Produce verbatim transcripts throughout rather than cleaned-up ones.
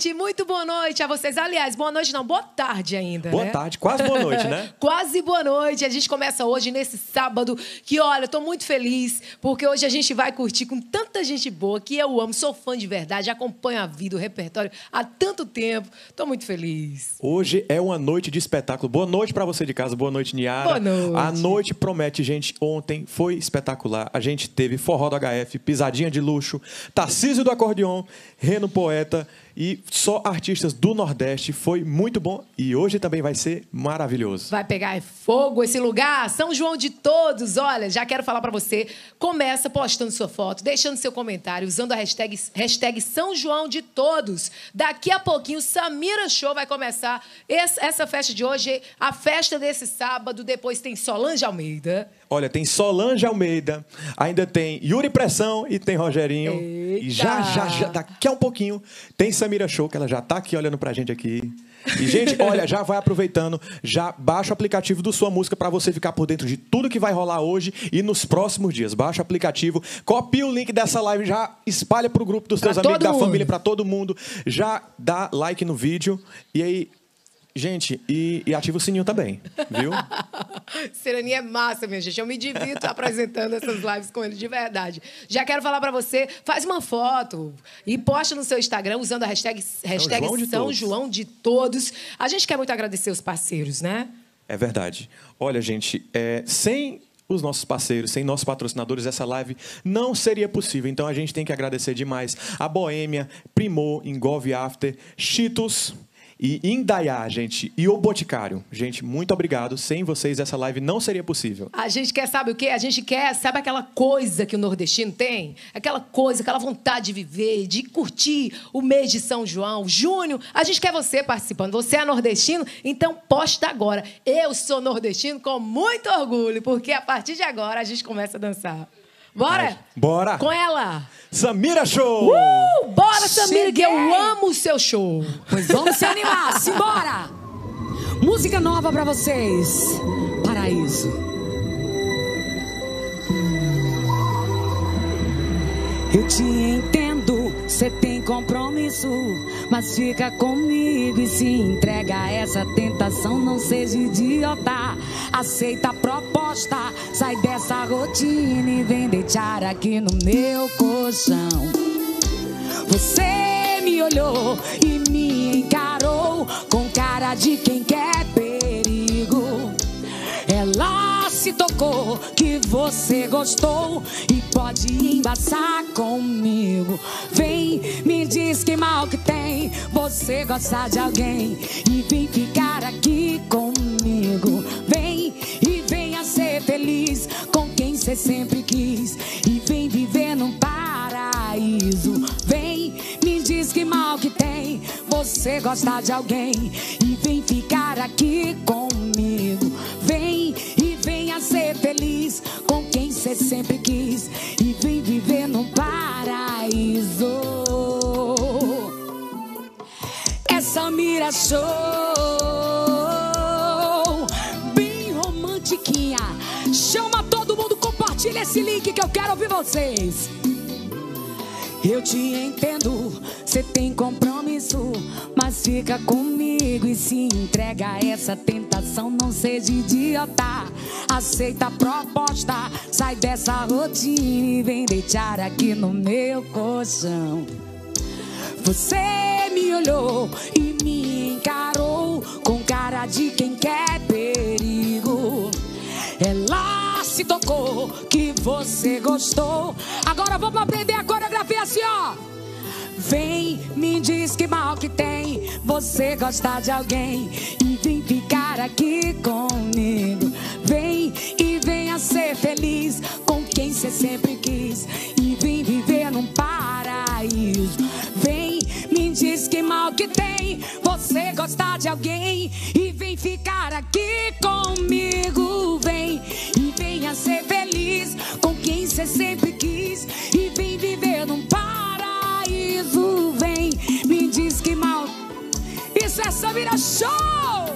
noite, muito boa noite a vocês. Aliás, boa noite não, boa tarde ainda, Boa né? tarde, quase boa noite, né? Quase boa noite. A gente começa hoje, nesse sábado, que, olha, eu tô muito feliz, porque hoje a gente vai curtir com tanta gente boa, que eu amo, sou fã de verdade, acompanho a vida, o repertório há tanto tempo. Tô muito feliz. Hoje é uma noite de espetáculo. Boa noite pra você de casa, boa noite, Niara. Boa noite. A noite promete, gente. Ontem foi espetacular. A gente teve forró do H F, pisadinha de luxo, Tarcísio do acordeon, Reno Poeta e só artistas do Nordeste. Foi muito bom e hoje também vai ser maravilhoso. Vai pegar fogo esse lugar, São João de Todos. Olha, já quero falar pra você, começa postando sua foto, deixando seu comentário, usando a hashtag, hashtag São João de Todos. Daqui a pouquinho, Samira Show vai começar esse, essa festa de hoje, a festa desse sábado. Depois tem Solange Almeida. Olha, tem Solange Almeida, ainda tem Yuri Pressão e tem Rogerinho. Eita. E já, já, já, daqui a um pouquinho, tem Samira Show, que ela já tá aqui olhando pra gente aqui. E, gente, olha, já vai aproveitando, já baixa o aplicativo do Sua Música para você ficar por dentro de tudo que vai rolar hoje e nos próximos dias. Baixa o aplicativo, copia o link dessa live, já espalha pro grupo dos seus amigos, da família, para todo mundo. Já dá like no vídeo e aí... Gente, e, e ativa o sininho também, viu? Serania é massa, minha gente. Eu me divirto apresentando essas lives com ele de verdade. Já quero falar pra você, faz uma foto e posta no seu Instagram usando a hashtag, hashtag São João de São Todos. João de Todos. A gente quer muito agradecer os parceiros, né? É verdade. Olha, gente, é, sem os nossos parceiros, sem nossos patrocinadores, essa live não seria possível. Então, a gente tem que agradecer demais a Boêmia, Primor, Engove After, Cheetos... E Indaiá, gente, e o Boticário. Gente, muito obrigado. Sem vocês, essa live não seria possível. A gente quer, sabe o quê? A gente quer, sabe aquela coisa que o nordestino tem? Aquela coisa, aquela vontade de viver, de curtir o mês de São João, junho. A gente quer você participando. Você é nordestino? Então posta agora. Eu sou nordestino com muito orgulho, porque a partir de agora a gente começa a dançar. Bora? Bora! Com ela! Samira Show! Uh! Bora, Samira, que eu Cheguei. amo o seu show. Pois vamos se animar, simbora! Música nova pra vocês. Paraíso. Eu te entendo, cê tem compromisso, mas fica comigo e se entrega a essa tentação. Não seja idiota, aceita a proposta, sai dessa rotina e vem deitar aqui no meu colchão. Você me olhou e me encarou com cara de quem quer perigo. Ela se tocou que você gostou e pode embaçar comigo. Vem, me diz que mal que tem, você gosta de alguém e vem ficar aqui comigo. Vem e venha ser feliz com quem você sempre quis e vem viver num paraíso. Vem, me diz que mal que tem, você gosta de alguém e vem ficar aqui comigo. Vem e venha ser feliz com quem você sempre quis e vem viver num paraíso. É Samira Show, bem romantiquinha. Chama todo mundo, compartilha esse link que eu quero ouvir vocês. Eu te entendo, cê tem compromisso, mas fica comigo e se entrega a essa tentação. Não seja idiota, aceita a proposta, sai dessa rotina e vem deitar aqui no meu colchão. Você me olhou e me encarou com cara de quem quer perigo. Ela se tocou que você gostou. Agora vamos aprender a coreografia assim, ó. Vem, me diz que mal que tem, você gosta de alguém e vem ficar aqui comigo. Vem e venha ser feliz com quem você sempre quis e vem viver num paraíso. Vem, me diz que mal que tem, você gosta de alguém e vem ficar aqui comigo. Vem e venha ser feliz com quem você sempre quis e vem viver num paraíso. Vem, me diz que mal. Isso é Samira Show!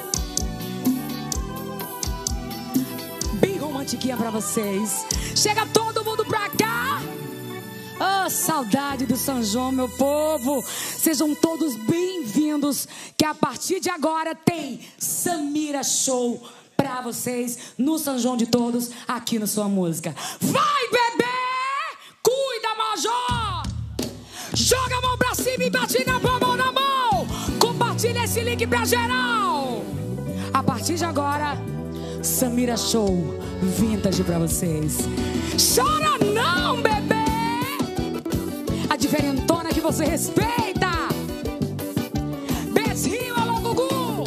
Bem romantiquinha pra vocês. Chega todo mundo pra cá. Oh, saudade do São João, meu povo. Sejam todos bem-vindos. bem-vindos, que a partir de agora tem Samira Show pra vocês no São João de Todos, aqui no Sua Música. Vai, bebê! Cuida, Major! Joga a mão pra cima e bate na palma na mão. Compartilha esse link pra geral. A partir de agora, Samira Show Vintage pra vocês. Chora não, bebê! A diferentona que você respeita. Betts Rio, alô, Gugu.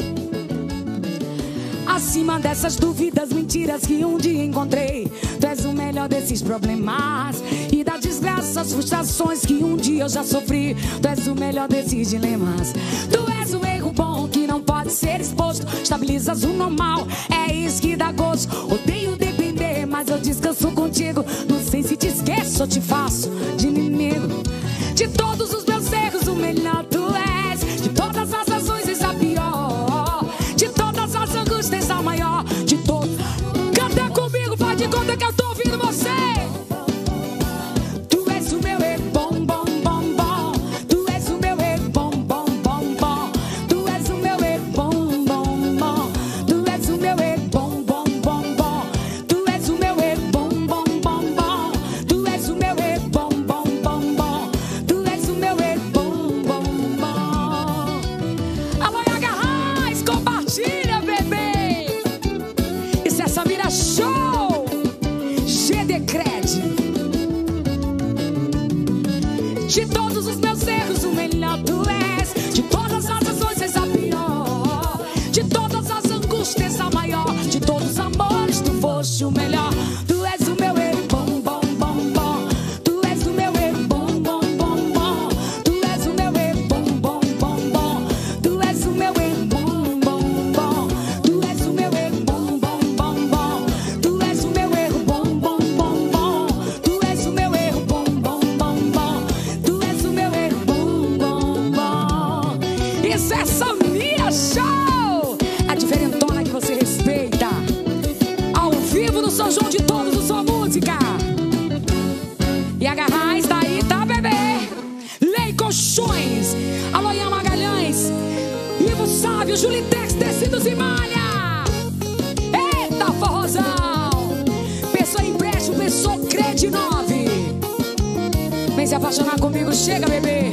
Acima dessas dúvidas, mentiras que um dia encontrei, tu és o melhor desses problemas e das desgraças, frustrações que um dia eu já sofri. Tu és o melhor desses dilemas. Tu és um erro bom que não pode ser exposto. Estabilizas o normal, é isso que dá gosto. Odeio depender, mas eu descanso contigo. Não sei se te esqueço ou te faço de inimigo. De todos os meus erros, o melhor tu és. De todas as ações, és a pior. De todas as angústias, a maior. De todos. Canta comigo, faz de conta que eu tô ouvindo você. Tu és o meu erro, bom, bom, bom, bom. Tu és o meu erro, bom, bom, bom, bom. Tu és o meu erro, bom, bom, bom. Tu és o meu erro, bom, bom, bom, bom. Tu és o meu erro, bom, bom, bom, bom. Tu és o meu erro, bom, bom, bom, bom. Tu és o meu erro, bom, bom, bom. Alô, Agarrais, compartilha, bebê. Isso é Samira Show. G D Cred. De todos os meus erros, o melhor tu és. De todas as ações, és a pior. De todas as angústias, a maior. De todos os amores, tu foste o melhor. Tu és o meu erro, bom, bom, bom, bom. Tu és o meu erro, bom, bom, bom, bom. Tu és o meu erro, bom, bom, bom, bom. Tu és o meu erro, bom, bom, bom. Tu és o meu erro, bom, bom, bom, bom. Tu és o meu erro, bom, bom, bom, bom. Tu és o meu erro, bom, bom, bom, bom. Tu és o meu erro, bom, bom, bom. Isso é Samira Show! A diferentona que você respeita. Ao vivo no São João de Todos, do Sua Música. E a Garrais tá aí, tá, bebê? Lei Colchões. Alô, Ian Magalhães. Ivo Sávio, Julitex, Tecidos e Malha. Eita, forrozão. Pessoa empréstimo, pessoa Cred nove. Vem se apaixonar comigo, chega, bebê.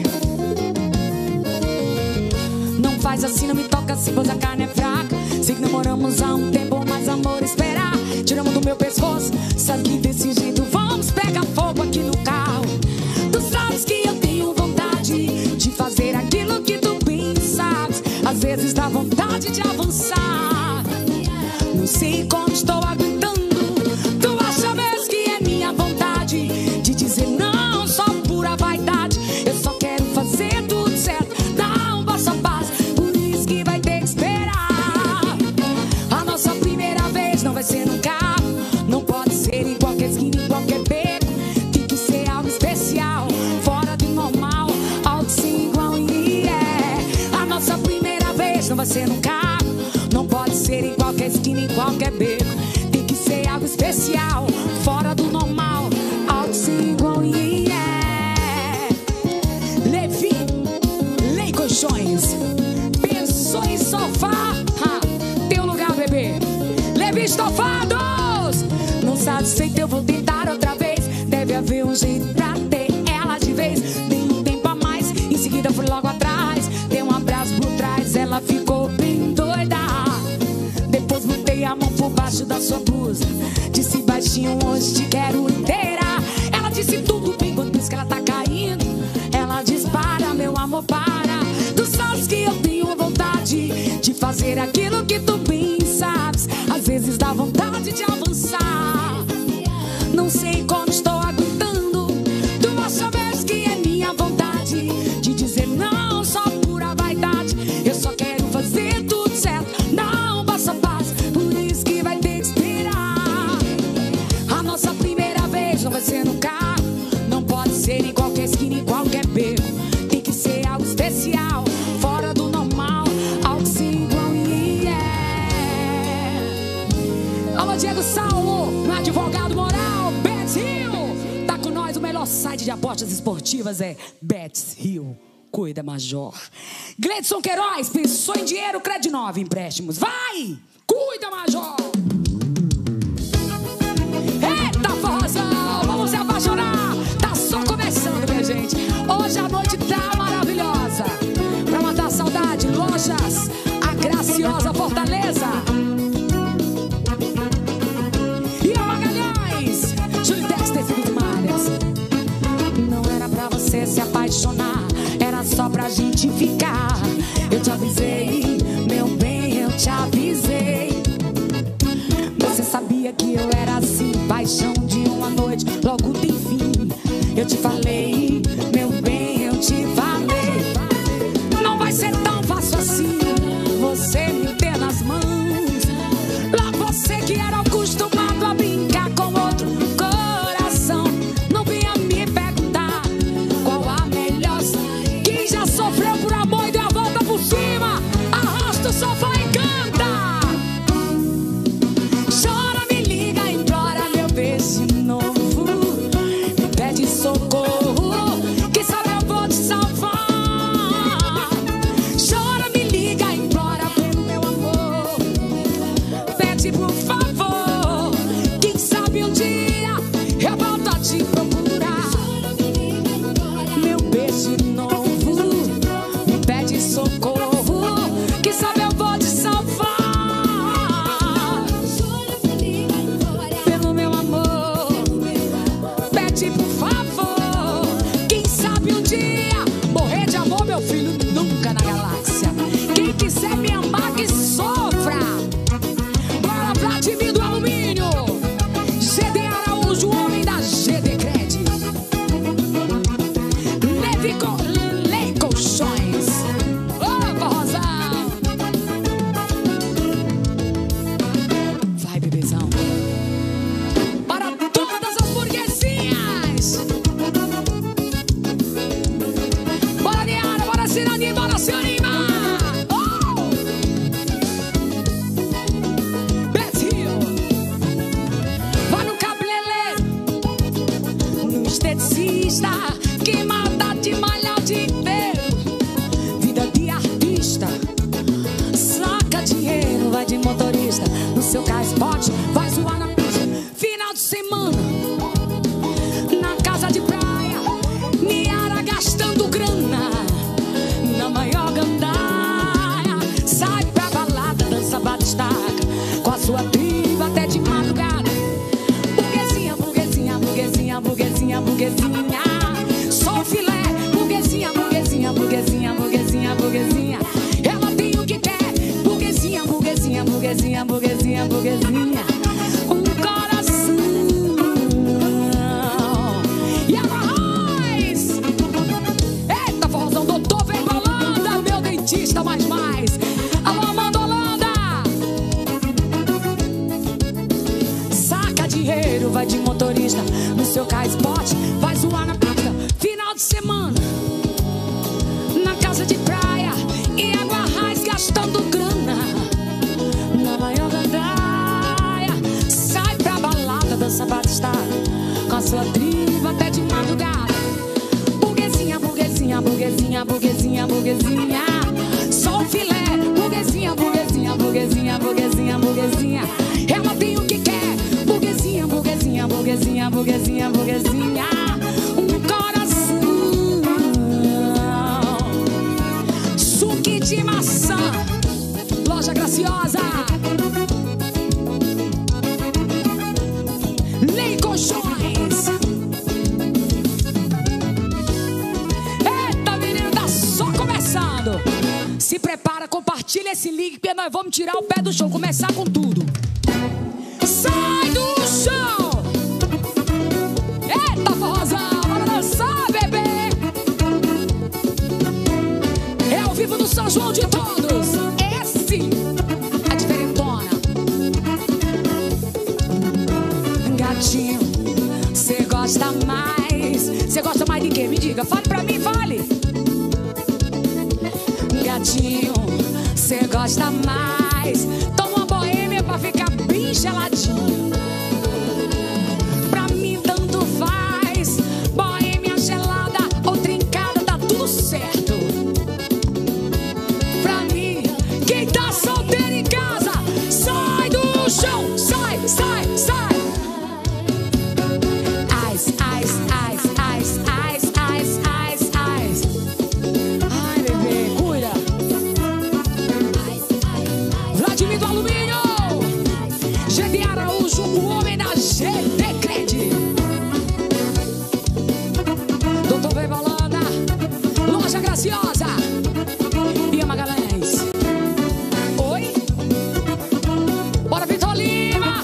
Não faz assim, não me toca assim, pois a carne é fraca. Sei que namoramos há um tempo, mas amor esperar. Tiramos do meu pescoço, sabe que desse jeito vamos pegar fogo aqui no carro. Tu sabes que eu tenho vontade de fazer aquilo que tu bem sabes. Às vezes dá vontade de avançar. Não sei como estou aguentando. Tu acha mesmo que é minha vontade de dizer não, só pura vaidade. Eu só quero fazer tudo certo, dar um passo a passo. Por isso que vai ter que esperar. A nossa primeira vez não vai ser no carro. Não pode ser em qualquer esquina, em qualquer beco. Tem que ser algo especial, fora do normal, algo sem igual e é. A nossa primeira vez não vai ser no carro. Não pode ser em qualquer esquina, em qualquer beco. Tem que ser algo especial, fora do normal, algo sem igual e é. Levi, Lei Colchões. Pensou em sofá? Ha, tem um lugar, bebê. Levi Estofados. Não satisfeito, eu vou tentar outra vez. Deve haver um jeito pra ter ela de vez. Dei um tempo a mais, em seguida fui logo atrás. Dei um abraço por trás, ela ficou bem doida. Depois botei a mão por baixo da sua blusa. Disse baixinho, hoje te quero inteira. Ela disse tudo bem, quando isso que ela tá caindo. Ela dispara, meu amor, para. Tu sabes que eu tenho vontade de fazer aquilo que tu bem sabes. Às vezes dá vontade de avançar. Não sei como estou aguentando. Tu acha mesmo que é minha vontade de dizer não, só pura vaidade. Eu só quero fazer tudo certo, não passo a passo. Por isso que vai ter que esperar. A nossa primeira vez não vai ser no carro. Não pode ser em qualquer esquina, em qualquer beco. Tem que ser algo especial, fora do normal, algo sem igual e é. Alô, Diego Saulo, meu advogado moral, Betts Rio. Tá com nós, o melhor site de apostas esportivas é Betts Rio Cuida, Major. Gleidson Queiroz, pensou em dinheiro, Crédito nove, empréstimos. Vai! Cuida, Major! Eita, forrozão! Vamos se apaixonar! Tá só começando, minha gente. Hoje a noite tá maravilhosa. Pra matar a saudade, Lojas, a graciosa Fortaleza. E a Magalhães, Julitex Tecidos e Malhas. Não era pra você se apaixonar, era só pra gente ficar. Eu te avisei, meu bem, eu te avisei. Você sabia que eu era assim, paixão de uma noite, logo tem fim. Eu te falei, meu bem, eu te falei. Não vai ser tão fácil assim, você me ter nas mãos. Lá você que era acostumado a brincar com outro coração, não vinha me perguntar qual a melhor. Quem já sofreu por amor e deu a volta por cima, arrasta o sofá e canta. Chora, me liga, implora meu beijo de novo. Me pede socorro, quem sabe eu vou te salvar. Chora, me liga, implora pelo meu amor. Pede por favor, quem sabe um dia eu volto a te procurar. Meu beijo de novo, me pede socorro, quem sabe eu vou te salvar. Pelo meu amor, pede por favor, quem sabe um dia morrer de amor, meu filho, nunca na galáxia. Quem quiser me amar, que sofra. Bora, Vladimir do Alumínio, G D Araújo, homem da G D Cred. Levi Co- Lei Colchões. Ô, forrozão. Vai, bebezão. Para todas as burguesinhas. Bora, Niara, bora, Cirani, bora, se animar. Oh! Brasil. Vai no cabeleireiro, no esteticista, que mata de malhar o dia inteiro. Vida de artista, saca dinheiro, vai de motorista. No seu carro esporte, vai zoar na pista. Final de semana, na casa de praia, Niara gastando grana na maior gandaia. Sai pra balada, dança batistaca, com a sua tribo até de madrugada. Burguesinha, burguesinha, burguesinha, burguesinha, burguesinha. Só o filé, burguesinha, burguesinha, burguesinha, burguesinha, burguesinha. Ela tem o que quer, burguesinha, burguesinha, burguesinha, burguesinha, burguesinha. Um coração. E a mais. Eita, forrozão, doutor vem pra Holanda, meu dentista, mais mais. Alô, Amanda Holanda. Saca dinheiro, vai de motorista. No seu carro esporte, vai zoar na pista. Final de semana, na casa de praia, em Água Raiz, gastando grana na maior gandaia. Sai pra balada, dança batistaca, com a sua tribo até de madrugada. Burguesinha, burguesinha, burguesinha, burguesinha, burguesinha. Só o filé, burguesinha, burguesinha, burguesinha, burguesinha, burguesinha. Ela tem o que quer, burguesinha, burguesinha, burguesinha, burguesinha, burguesinha. Um coração. Suque de maçã, Loja Graciosa. Lei Colchões. Eita, menino, tá só começando. Se prepara, compartilha esse link, porque nós vamos tirar o pé do chão, começar com tudo. Sai do chão. Eita, forrozão, bora dançar, bebê. É ao vivo do São João de todos. Esse, a diferentona. Gatinho, cê gosta mais. Cê gosta mais de quê? Me diga, fale pra mim, fale. Gatinho, cê gosta mais. Toma uma boêmia pra ficar bem geladinho. Pra mim tanto faz, boêmia gelada ou trincada, tá tudo certo. Graciosa e a Magalhães. Oi? Bora, Vitor Lima.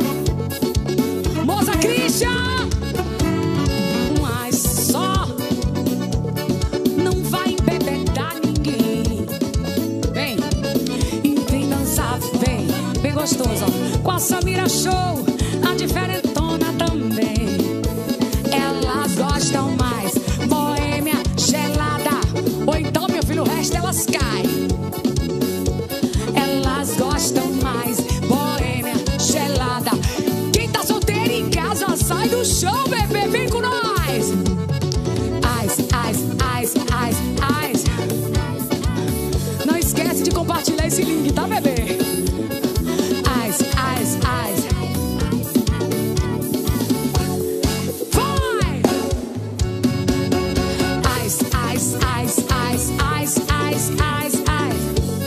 Moça Christian. Mas só não vai embebedar ninguém. Vem, e vem dançar, vem, bem gostoso, ó. Com a Samira Show, a diferentona também. Elas gostam mais boêmia gelada, ou então, meu filho, o resto elas caem. Elas gostam mais boêmia gelada. Quem tá solteiro em casa, sai do show, bebê, vem com nós. Ais, ais, ais, ais, ais. Não esquece de compartilhar esse link, tá, bebê? Ais, ais, ais. Vai! Ais, ais, ais, ais, ais, ais, ais, ais.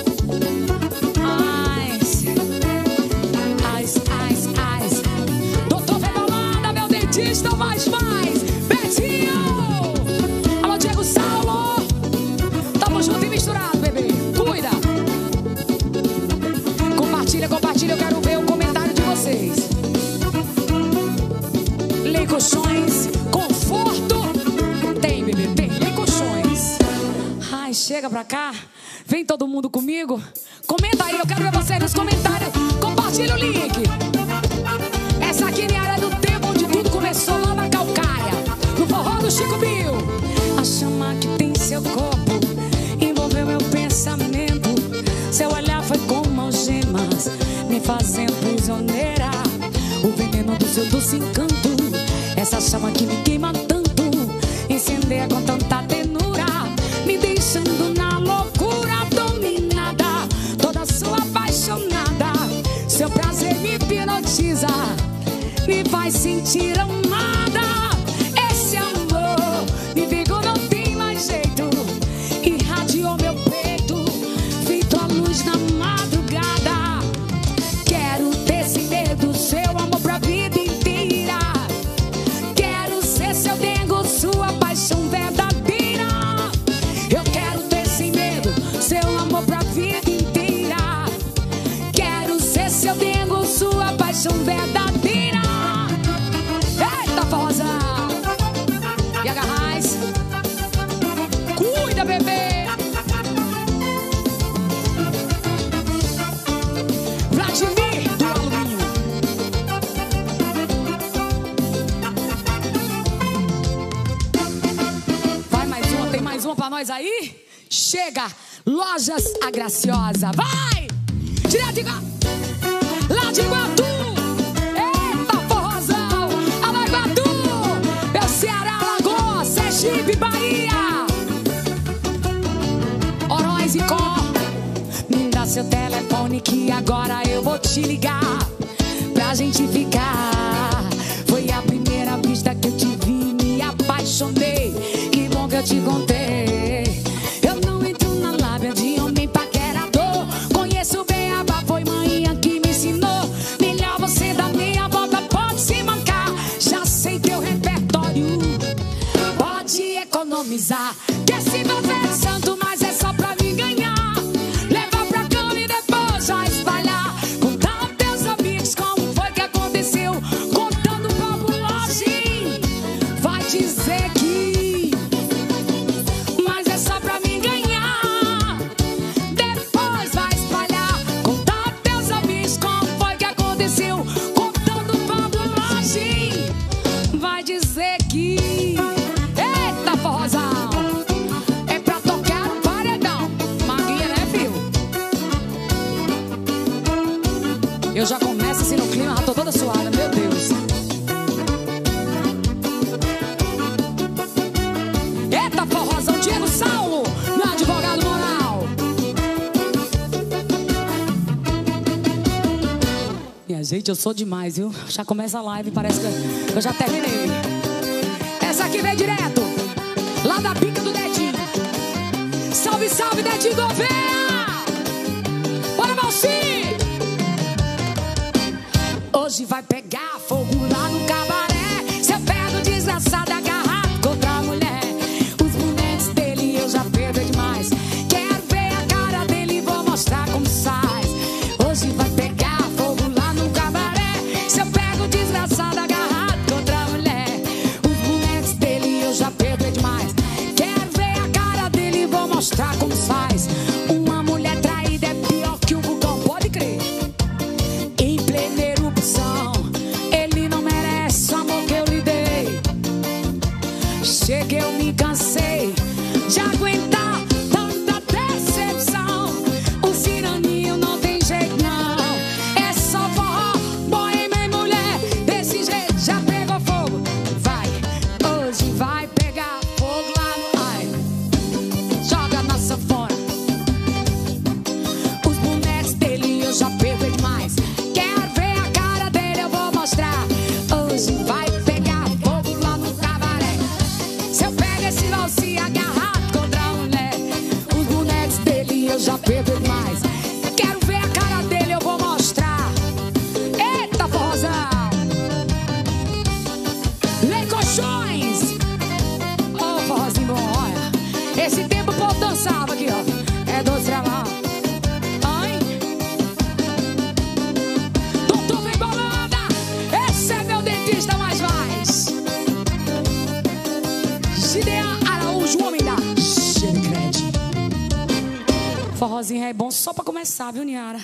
Ais, ais, ais. Doutor Febolanda, meu dentista, mais, mais. Betinho! Alô, Diego Saulo. Tamo junto e misturado, bebê. Cuida. Compartilha, compartilha. Eu quero ver o comentário de vocês. Lei Colchões, conforto. Tem, bebê, tem. Lei Colchões. Ai, chega pra cá. Vem todo mundo comigo. Comenta aí, eu quero ver vocês nos comentários. Compartilha o link. Essa aqui é a área do tempo onde tudo começou, lá na Calcaia, no forró do Chico Bill. A chama que tem seu corpo envolveu meu pensamento. Seu olhar foi como algemas, me fazendo prisioneira. O veneno do seu doce encanto, essa chama que me queima tanto, incendeia com tanta tenura, me deixando na loucura dominada, toda sua apaixonada. Seu prazer me hipnotiza, me faz sentir amada. Esse amor me pegou, não tem mais jeito, irradiou meu peito, feito a luz na madrugada. Quero ter sem medo seu amor pra vida inteira. Quero ser seu dengo, sua paixão verdadeira. Eu quero ter sem medo seu amor pra vida inteira. Quero ser seu dengo, sua paixão verdadeira. Eita, forrozão! E agarrais. Cuida, bebê! Vladimir do alumínio. Vai mais uma, tem mais uma pra nós aí? Chega! Lojas A Graciosa. Vai! Direto de Iguatu. Lá de Iguatu. Eita, forrozão! Alô, Iguatu! Meu Ceará, Alagoas, Sergipe, Bahia. Oróis e Có. Me dá seu telefone que agora eu vou te ligar pra gente ficar. Foi a primeira vista que eu te vi, me apaixonei. Que bom que eu te contei. Eu não entro na lábia de homem paquerador. Conheço bem a Bá, foi manhã que me ensinou. Melhor você dar meia volta, pode se mancar. Já sei teu repertório, pode economizar. Que esse você é santo, mas é só pra me ganhar. Leva pra cama e depois vai espalhar. Contar aos teus amigos como foi que aconteceu. Contando fabulagem, vai dizer que mas é só pra me ganhar. Depois vai espalhar. Contar aos teus amigos como foi que aconteceu. Contando fabulagem, vai dizer que eita, forrozão, é pra tocar um paredão. Maguinha, né, filho? Eu já começo assim no clima, já tô toda suada, meu Deus. Eita, forrozão, Diego Saulo, meu advogado moral. Minha gente, eu sou demais, viu? Já começa a live, parece que eu já terminei. Essa aqui vem direto lá da bica do Dedinho. Salve, salve, Dedinho Gouveia! Bora, Valci! Hoje vai pegar fogo lá no cabaré. Seu pé do desgraçado agarrado contra a mulher. Os bonetes dele eu já perdi. forrozinho é bom só pra começar, viu, Niara?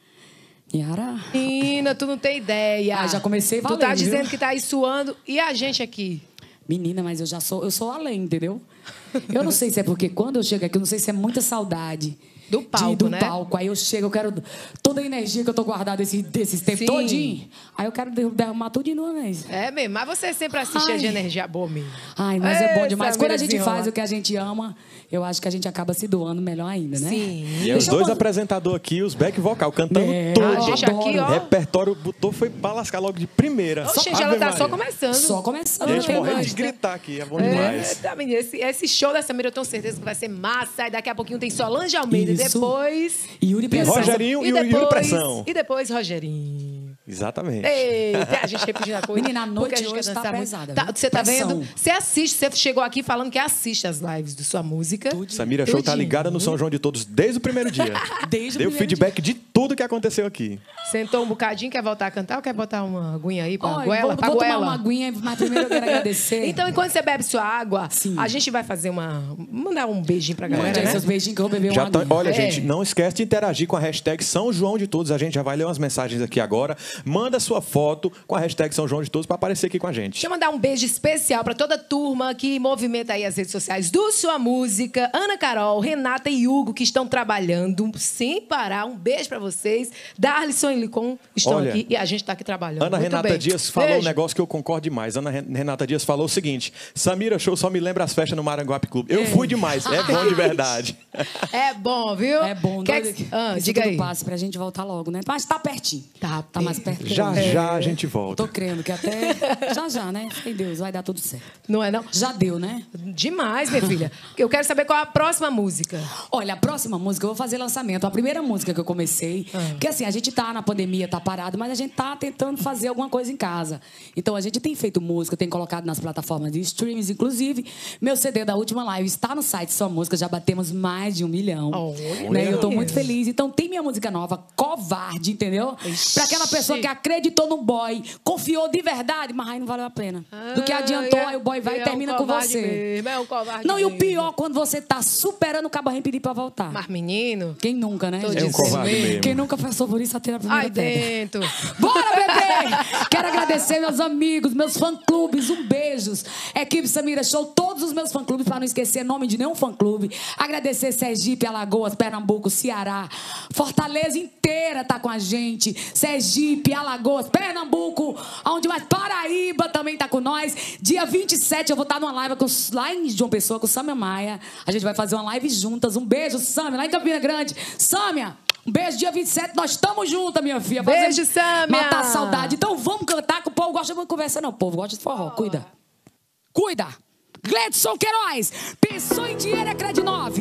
Niara? Menina, tu não tem ideia. Ah, já comecei valendo, Tu tá dizendo viu? que tá aí suando. E a gente aqui? Menina, mas eu já sou, eu sou além, entendeu? Eu não sei se é porque quando eu chego aqui, eu não sei se é muita saudade. Do palco, de, do né? palco. Aí eu chego, eu quero toda a energia que eu tô guardada esse, desses tempos Sim. todinho. Aí eu quero derramar tudo de uma vez. É mesmo, mas você sempre assiste Ai. de energia boa mesmo. Ai, mas é bom demais. Essa Quando a vida gente desenrola. faz o que a gente ama, eu acho que a gente acaba se doando melhor ainda, né? Sim. E é os Deixa eu dois mandar- apresentadores aqui, os back vocal, cantando É, tudo. A eu gente adoro. aqui, ó. O repertório botou foi pra lascar logo de primeira. Oxe, Ave ela tá Maria. só começando. Só começando. A gente né? morrendo de gosta. gritar aqui, é bom demais. É, tá, menina, esse, esse show da Samira eu tenho certeza que vai ser massa. E daqui a pouquinho tem Solange Almeida. Isso. Depois... Yuri Pressão. Rogerinho e o Yuri Pressão. E depois Rogerinho. Exatamente. Eita, a gente repetindo a coisa. Menina, a noite porque gente hoje quer tá dançar muito. pesada, Tá, viu? você tá Pressão. vendo? Você assiste, você chegou aqui falando que assiste as lives de sua música. Samira Show tá Tudinho. ligada no São João de Todos desde o primeiro dia. Desde o Deu primeiro feedback de tudo que aconteceu aqui. Sentou um bocadinho, quer voltar a cantar ou quer botar uma aguinha aí pra Olha, goela? vou, pra vou tomar goela? uma aguinha, mas primeiro eu quero agradecer. Então, enquanto você bebe sua água, Sim. a gente vai fazer uma... Mandar um beijinho pra galera, Mande aí né? seus beijinhos que eu vou beber Já uma tá- aguinha. olha, É. gente, não esquece de interagir com a hashtag São João de Todos. A gente já vai ler umas mensagens aqui agora. Manda sua foto com a hashtag São João de Todos para aparecer aqui com a gente. Deixa eu mandar um beijo especial pra toda a turma que movimenta aí as redes sociais do Sua Música. Ana Carol, Renata e Hugo, que estão trabalhando sem parar. Um beijo pra vocês. Darlison e Licon estão Olha, aqui e a gente tá aqui trabalhando. Ana Muito Renata bem. Dias falou Beijo. um negócio que eu concordo demais. Ana Ren- Renata Dias falou o seguinte: Samira Show só me lembra as festas no Maranguape Clube. Eu fui demais, é bom de verdade. É bom, viu? É bom, Quer doido que... que Ah, isso diga tudo aí. passe pra gente voltar logo, né? Mas tá pertinho. Tá Tá mais perto. que Já longe. já a gente volta. Tô crendo que até já já, né? Sem Deus, vai dar tudo certo. Não é não? Já deu, né? Demais, minha filha. Eu quero saber qual é a próxima música. Olha, a próxima música eu vou fazer lançamento. A primeira música que eu comecei, Ah. porque assim, a gente tá na pandemia, tá parado, mas a gente tá tentando fazer alguma coisa em casa. Então a gente tem feito música, tem colocado nas plataformas de streams, inclusive. Meu C D da última live está no site Sua Música, já batemos mais de um milhão. Olha. Né? Eu tô muito feliz. Então tem minha música nova, Covarde, entendeu? Pra aquela pessoa que acreditou no boy, confiou de verdade, mas aí não valeu a pena. Do que adiantou, aí o boy vai e É um termina com covarde você. mesmo, é um covarde Não, e o mesmo. pior, quando você tá superando o cabo pedir pra voltar. Mas, menino... Quem nunca, né? Tô gente? É um dizendo covarde mesmo. Quem nunca passou por isso até a primeira Ai, pedra. dentro. Bora, bebê! Quero agradecer meus amigos, meus fã-clubes, um beijos. Equipe Samira Show, todos os meus fã-clubes, para não esquecer nome de nenhum fã-clube. Agradecer Sergipe, Alagoas, Pernambuco, Ceará. Fortaleza inteira tá com a gente. Sergipe, Alagoas, Pernambuco, aonde mais? Paraíba também tá com nós. Dia vinte e sete eu vou estar numa live com, lá em João Pessoa com o Sâmia Maia. A gente vai fazer uma live juntas. Um beijo, Sâmia, lá em Campina Grande. Sâmia, um beijo, dia vinte e sete, nós estamos juntas, minha filha. Fazer- Beijo, Sâmia. Matar a saudade. Então vamos cantar, que o povo gosta muito de conversa, não. O povo gosta de forró. Cuida. Cuida. Gledson Queiroz. Pensou em dinheiro é Cred nove.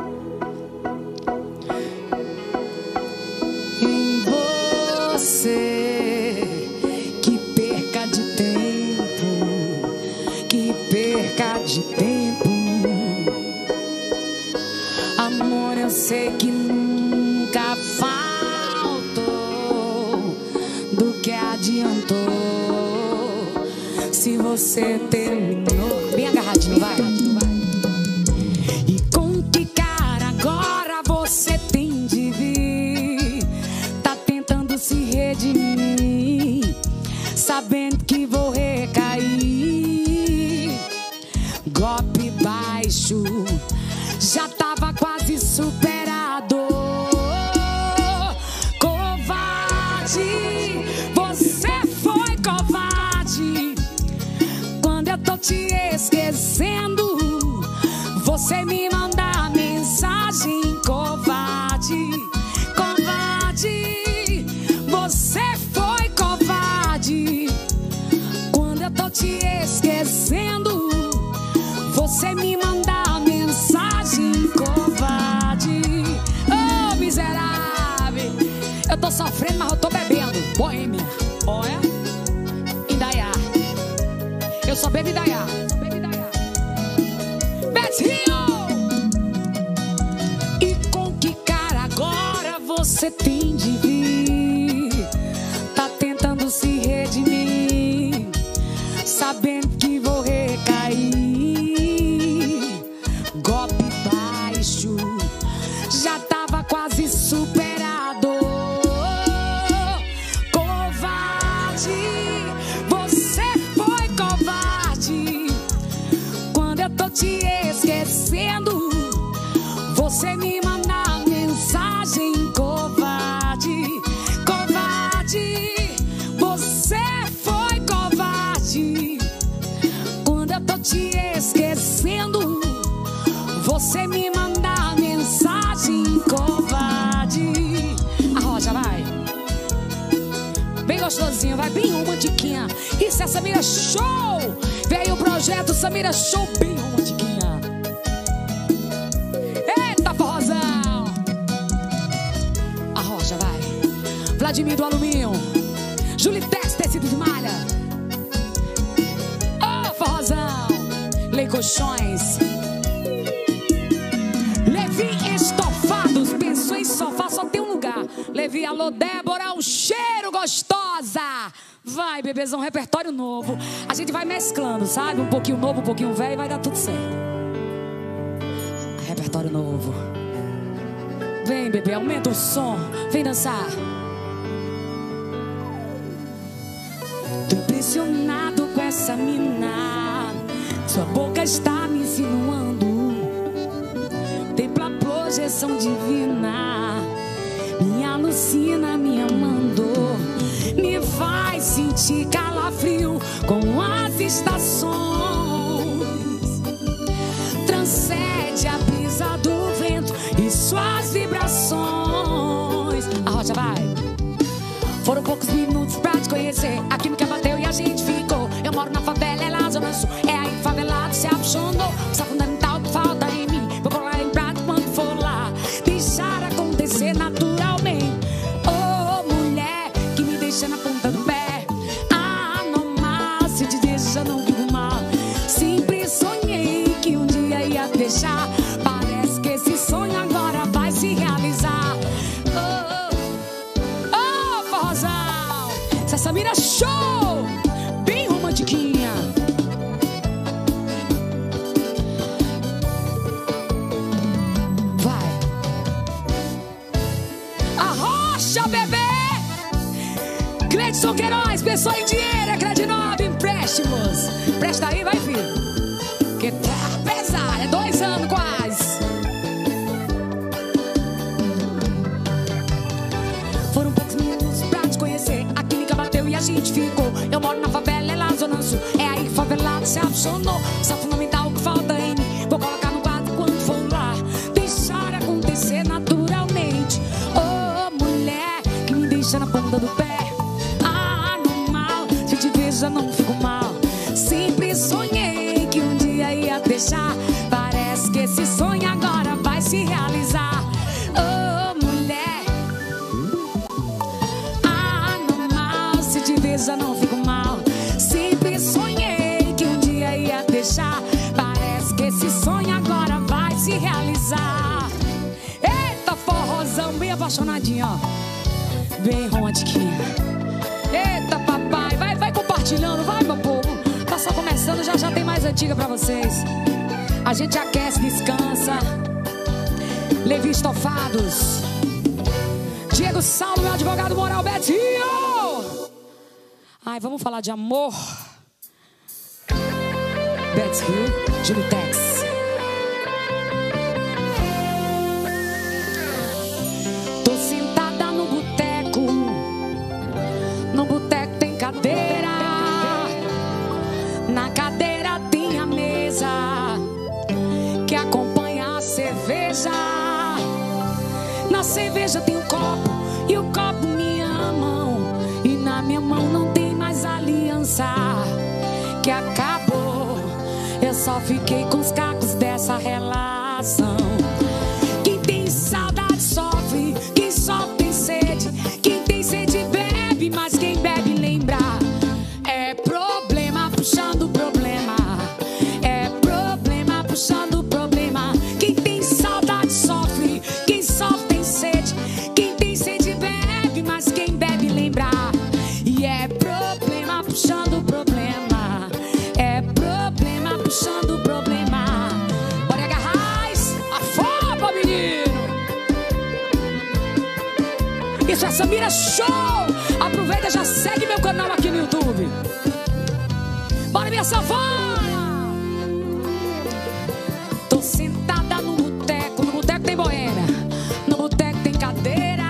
Em você que perca de tempo, que perca de tempo. Amor, eu sei que nunca faltou, do que adiantou se você terminou. Bem agarradinho, vai. E com que cara agora você tem de vir? Tá tentando se redimir, sabendo que vou recair. Golpe baixo, já tava quase superado. Covarde, você foi covarde. Quando eu tô te esquecendo, você me manda mensagem. Covarde, covarde, você foi covarde. Quando eu tô te esquecendo, você me manda mensagem. Covarde, oh miserável. Eu tô sofrendo, mas eu tô bebendo. Boêmia, olha, Indaiá. Eu só bebo Indaiá. Beth Rio. E com que cara agora você tem de vir? Tá tentando se redimir, sabendo que vou recair. Golpe baixo, já tava bem gostosinho, vai bem romantiquinha. Isso é Samira Show. Veio o projeto Samira Show bem romantiquinha. Eita, forrozão. A rocha, vai. Vladimir do Alumínio. Julitex, tecido de malha. Ô, oh, forrozão. Lei Colchões. Levi Estofados. Pensou em sofá, só tem um lugar. Levi, alô, Débora, um cheiro gostosa. Vai, bebezão, repertório novo. A gente vai mesclando, sabe? Um pouquinho novo, um pouquinho velho e vai dar tudo certo. Repertório novo. Vem, bebê, aumenta o som. Vem dançar. Tô impressionado com essa mina. Sua boca está me insinuando. Templa projeção divina. Me alucina, me amando. Me faz sentir calafrio com as estações. Transcende a brisa do vento e suas vibrações. A rocha vai. Foram poucos minutos pra te conhecer. A química bateu e a gente ficou. Eu moro na favela, é lá zona sul. É aí favelado, se apaixonou. Isso é fundamental que falta em mim. Vou colar em prática quando for lá. Deixar acontecer naturalmente. Oh, mulher que me deixa na ponta do pé. Anormal, se te deixa não vivo mal. Sempre sonhei que um dia ia deixar. Parece que esse sonho agora vai se realizar. Oh, oh, oh, forrozão. Essa Samira Show, bem romantiquinha. Vai. A rocha, bebê. Cleiton Queiroz, pessoa em dinheiro, é Credinove, empréstimos. Presta aí, vai, filho. Que tá pesado, é dois anos quase. Foram poucos minutos pra te conhecer. A química bateu e a gente ficou. Eu moro na favela, é lá zona sul. É aí que favelado se apaixonou. Isso é fundamental que falta em mim. Vou colocar no quadro quando for lá. Deixar acontecer naturalmente. Oh, mulher que me deixa na ponta do pé. Já não fico mal. Sempre sonhei que um dia ia deixar. Parece que esse sonho agora vai se realizar. Oh, mulher anormal, se te ver já não fico mal. Sempre sonhei que um dia ia deixar. Parece que esse sonho agora vai se realizar. Eita, forrozão, bem apaixonadinho, ó. Bem romantiquinha. Eita, papai, vai, vai compartilhando, vai, meu povo. Tá só começando, já já tem mais antiga pra vocês. A gente aquece, descansa. Levi Estofados. Diego Saulo, meu advogado moral, Betinho. Ai, vamos falar de amor. Betinho, Julitex. Tô sentada no boteco. No boteco tem cadeira. Na cadeira tem a mesa que acompanha a cerveja. Na cerveja tem um copo e o copo minha mão. E na minha mão não tem mais aliança que acabou. Eu só fiquei com os cacos dessa relação. Quem tem saudade sofre, quem sofre tem sede. Quem tem sede bebe, mas quem bebe lembra. É problema puxando problema. É problema puxando problema. Quem tem saudade sofre, quem sofre tem sede. Quem tem sede bebe, mas quem bebe lembra. E é problema puxando problema. É problema puxando problema. Bora agarrais, afoba, menino. Isso é Samira Show. Aproveita, já segue meu canal aqui no YouTube. Bora, minha savana. Tô sentada no boteco. No boteco tem boêmia. No boteco tem cadeira.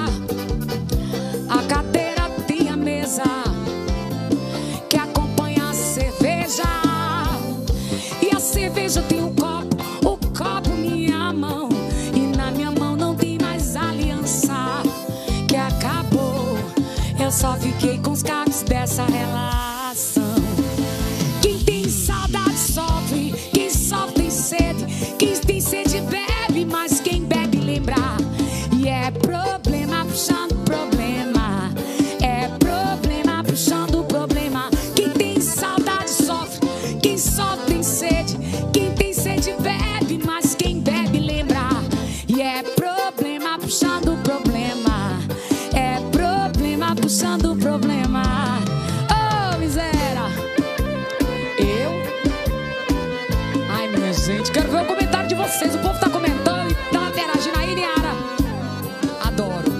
A cadeira tem a mesa que acompanha a cerveja. E a cerveja tem um copo. O copo minha mão. E na minha mão não tem mais aliança que acabou. Eu eu só fiquei com os cacos dessa relação. Quem tem saudade sofre, quem sofre tem sede. Quem tem sede bebe, mas quem bebe lembra. E é problema puxando problema, é problema puxando problema. Quem tem saudade sofre, quem sofre tem sede. Quem tem sede bebe, mas quem bebe lembra. E é problema puxando problema, é problema puxando problema. Oh, miséria. Eu? Ai, minha gente, quero ver o comentário de vocês. O povo tá comentando e tá interagindo aí, Niara. Adoro.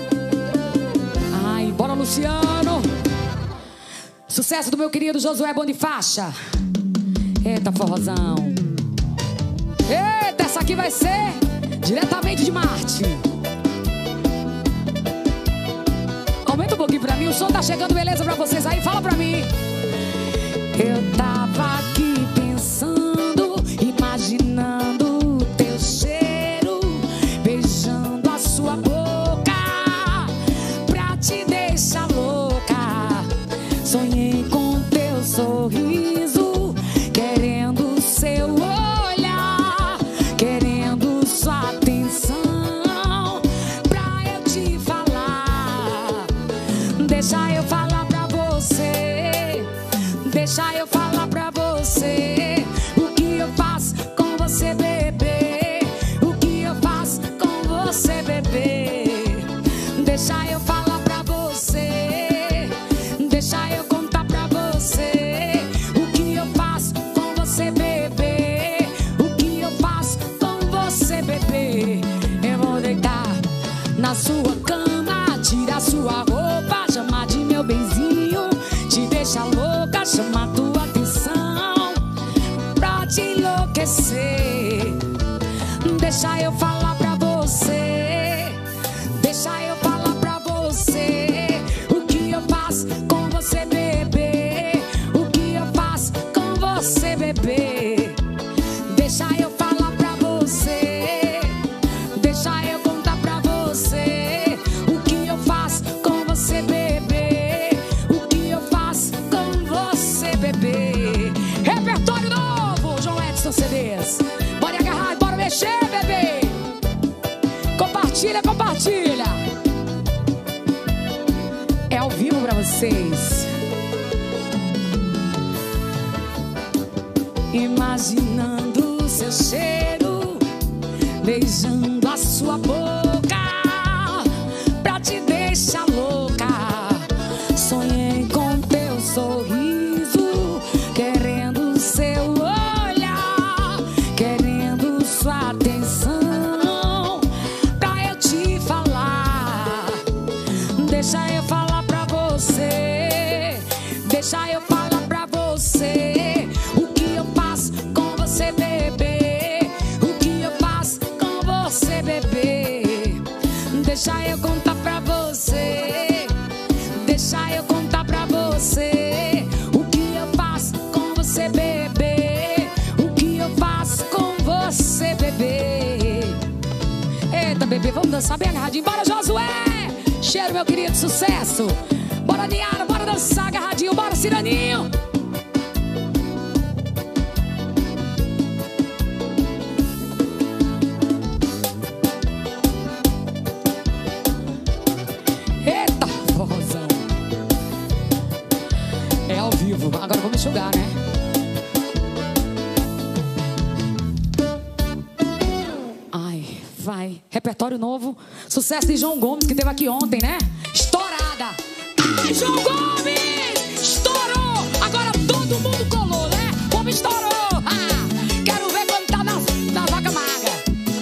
Ai, bora, Luciano. Sucesso do meu querido Josué Bonifaixa. Eita, forrozão. Eita, essa aqui vai ser diretamente de Marte. Aumenta um pouquinho pra mim, o som tá chegando, beleza pra vocês aí? Fala pra mim. Eu tava aqui pensando, imaginando o teu cheiro, beijando a sua boca, pra te deixar louca. Sonhei com teu sorriso, querendo seu olhar, querendo sua atenção, pra eu te falar. Deixa eu falar pra você, deixa eu falar pra você o que eu faço com você, bebê. O que eu faço com você, bebê. Deixa eu falar pra você, deixa eu contar pra você o que eu faço com você, bebê. O que eu faço com você, bebê. Eu vou deitar na sua cama, tirar sua roupa, chamar de meu benzinho, te deixar louca, chamar tua atenção pra te enlouquecer. Deixa eu falar pra você, deixa eu falar pra você o que eu faço com você, bebê. O que eu faço com você, bebê. Deixa eu falar pra você, deixa eu contar pra você o que eu faço com você, bebê. O que eu faço com você, bebê. Repertório novo, João Edson C Ds. Bora agarrar, bora mexer, bebê. Compartilha, compartilha. É ao vivo pra vocês. Imaginando seu cheiro, beijando a sua boca, pra te deixar louca. Sonhei com teu sorriso, querendo seu olhar, querendo sua atenção, pra eu te falar. Deixa eu falar pra você, deixa eu falar pra você o que eu faço com você, bebê. O que eu faço com você, bebê. Deixa eu contar pra você, deixa eu contar pra você o que eu faço com você, bebê. O que eu faço com você, bebê. Eita, bebê, vamos dançar bem agarradinho. Bora, Josué! Cheiro, meu querido, sucesso. Bora, Niara, bora dançar agarradinho. Bora, Ciraninho. Eita, forrozão. É ao vivo. Agora vamos enxugar, né? Ai, vai. Repertório novo. Sucesso de João Gomes, que teve aqui ontem, né? Estourada. Ai, João Gomes! Estourou! Agora todo mundo colou, né? Como estourou! Ah, quero ver quando tá na, na vaca magra.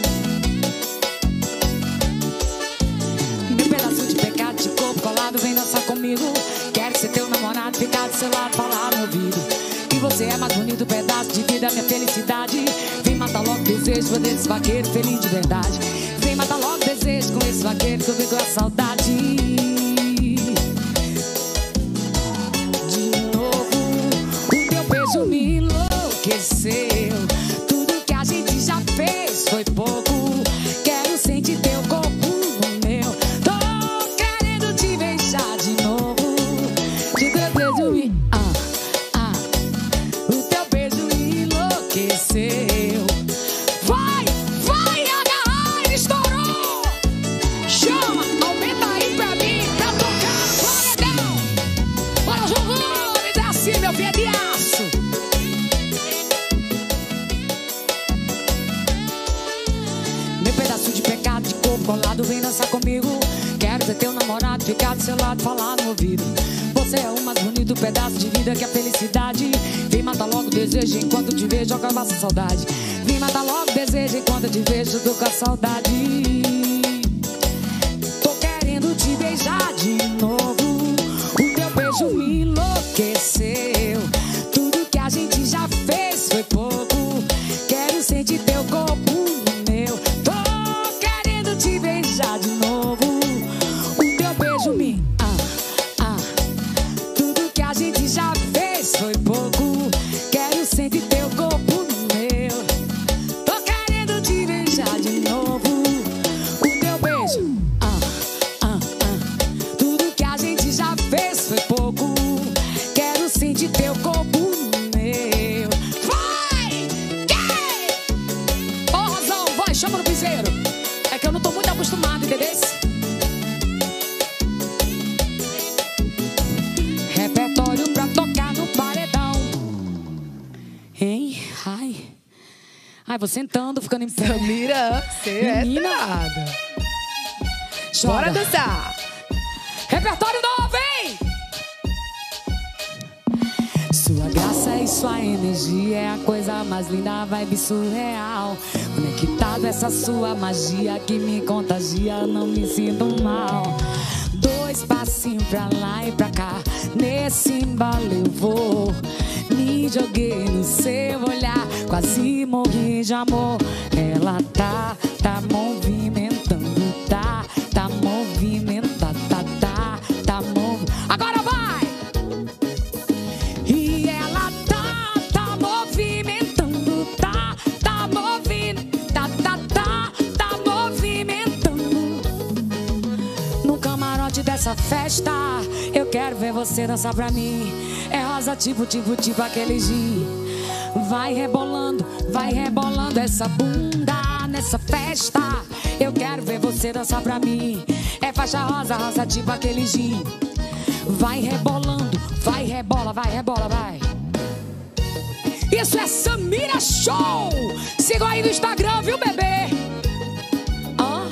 Meu pedaço de pecado, de corpo colado, vem dançar comigo. Quero ser teu namorado, ficar do seu lado, falar no ouvido que você é mais bonito, pedaço de vida, minha felicidade. Vem matar logo o desejo, poder desse vaqueiro feliz de verdade. Vem matar logo o desejo com esse vaqueiro que eu fico com a saudade. Me enlouqueceu. Tudo que a gente já fez foi pouco. Quero sentir teu corpo no meu. Tô querendo te beijar de novo. seu lado, falar no ouvido. Você é o mais bonito pedaço de vida que a felicidade. Vem matar logo o desejo enquanto te vejo, acaba essa saudade. Vem matar logo o desejo enquanto te vejo, tô com a saudade. Tô querendo te beijar de novo. O teu beijo me enlouqueceu. Tudo que a gente já fez foi pouco. Quero sentir teu corpo no meu. Tô querendo te beijar de novo. O teu beijo me... Ah, ah. Tudo que a gente já fez foi pouco. Quero sentir teu corpo no meu. Tô querendo te beijar de novo. O teu beijo... Ah, ah, ah. Tudo que a gente já fez foi pouco. Quero sentir teu corpo no meu. Vai! Yeah! Ô, Rosão, vai, chama no piseiro. É que eu não tô muito acostumado, entendeu? Repertório pra tocar no paredão. Hein? Ai. Ai, vou sentando, ficando em pé. Samira, você Menina. é danada. Bora Bora dançar. Repertório novo, hein? Sua graça e sua energia é a coisa mais linda, vibe surreal. Conectado essa sua magia que me contagia, não me sinto mal. Dois passinhos pra lá e pra cá, nesse embalo eu vou. Me joguei no seu olhar, quase morri de amor. Ela tá, tá movimentando, tá, tá movimentando, tá, tá, tá movimentando. Agora vai! E ela tá, tá movimentando, tá, tá movimentando, tá, tá, tá, tá movimentando. No camarote dessa festa, eu quero ver você dançar pra mim. É rosa tipo, tipo, tipo aquele gin. Vai rebolando, vai rebolando essa bunda nessa festa. Eu quero ver você dançar pra mim. É faixa rosa, rosa tipo aquele gin. Vai rebolando, vai rebola, vai rebola, vai. Isso é Samira Show. Siga aí no Instagram, viu, bebê? Hã?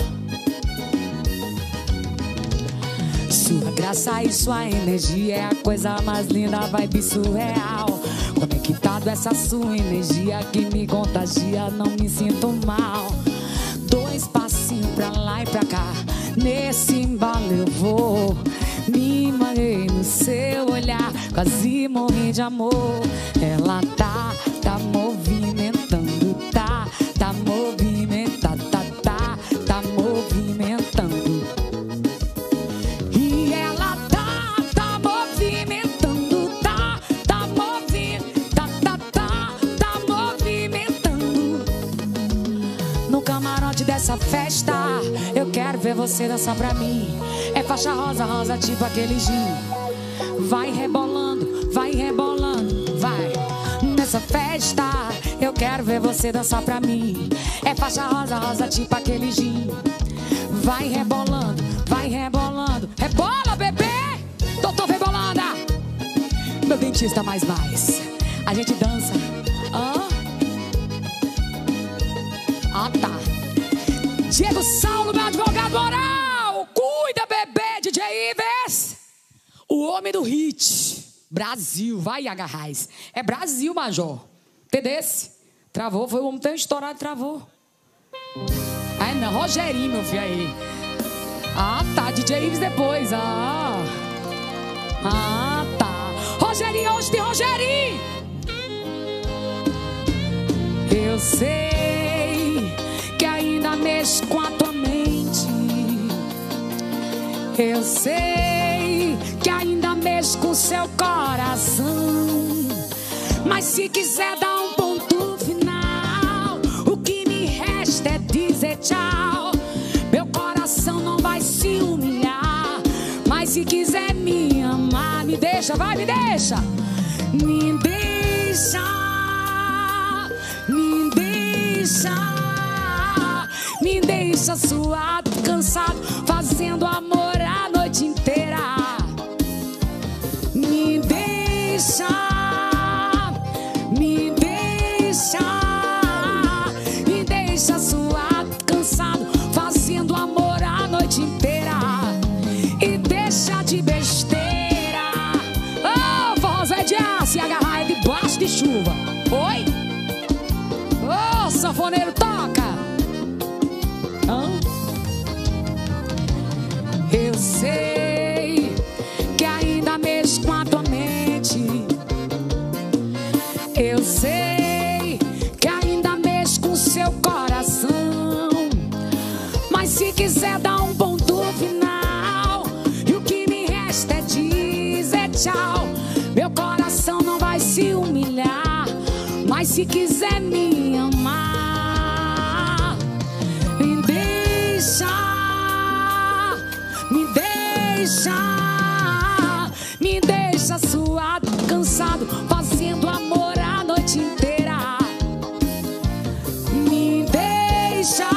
Sua graça e sua energia é a coisa mais linda, vibe surreal. Conectado essa sua energia que me contagia, não me sinto mal. Dois passinhos pra lá e pra cá, nesse embalo eu vou. Me manhei no seu olhar, quase morri de amor. Ela tá, tá movimentando, tá, tá movimentando, tá, tá, tá movimentando. E ela tá, tá movimentando, tá, tá movimentando, tá, tá, tá, tá movimentando. No camarote dessa festa, eu quero ver você dançar pra mim. É faixa rosa, rosa tipo aquele gin. Vai rebolando, vai rebolando, vai. Nessa festa, eu quero ver você dançar pra mim. É faixa rosa, rosa tipo aquele gin. Vai rebolando, vai rebolando. Rebola, bebê! Doutor Rebolanda! Meu dentista mais mais. A gente dança. Hã? Ah, tá. Diego Saulo, meu advogado oral. Cuida, bebê, D J Ives. O homem do hit. Brasil, vai, agarrais. É Brasil, Major. Entendesse? Travou, foi o homem tão estourado, travou. Aí não, Rogerinho, meu filho, aí. Ah, tá, D J Ives depois, ah. Ah, tá. Rogerinho, hoje tem Rogerinho. Eu sei que ainda mexe com a tua mente. Eu sei que ainda mexe com seu coração. Mas se quiser dar um ponto final, o que me resta é dizer tchau. Meu coração não vai se humilhar. Mas se quiser me amar, me deixa, vai, me deixa. Me deixa, me deixa, me deixa suado, cansado, fazendo amor a noite inteira. Me deixa, me deixa, me deixa suado, cansado, fazendo amor a noite inteira. E deixa de besteira. Oh, forrozé de aço e agarrar debaixo de chuva. Oi? Oh, sanfoneiro, toca. Hã? Eu sei que ainda mexe com a tua mente. Eu sei que ainda mexe com seu coração. Mas se quiser dar um ponto final, e o que me resta é dizer tchau. Meu coração não vai se humilhar, mas se quiser me amar, me deixa, me deixa, me deixa suado, cansado, fazendo amor a noite inteira. Me deixa,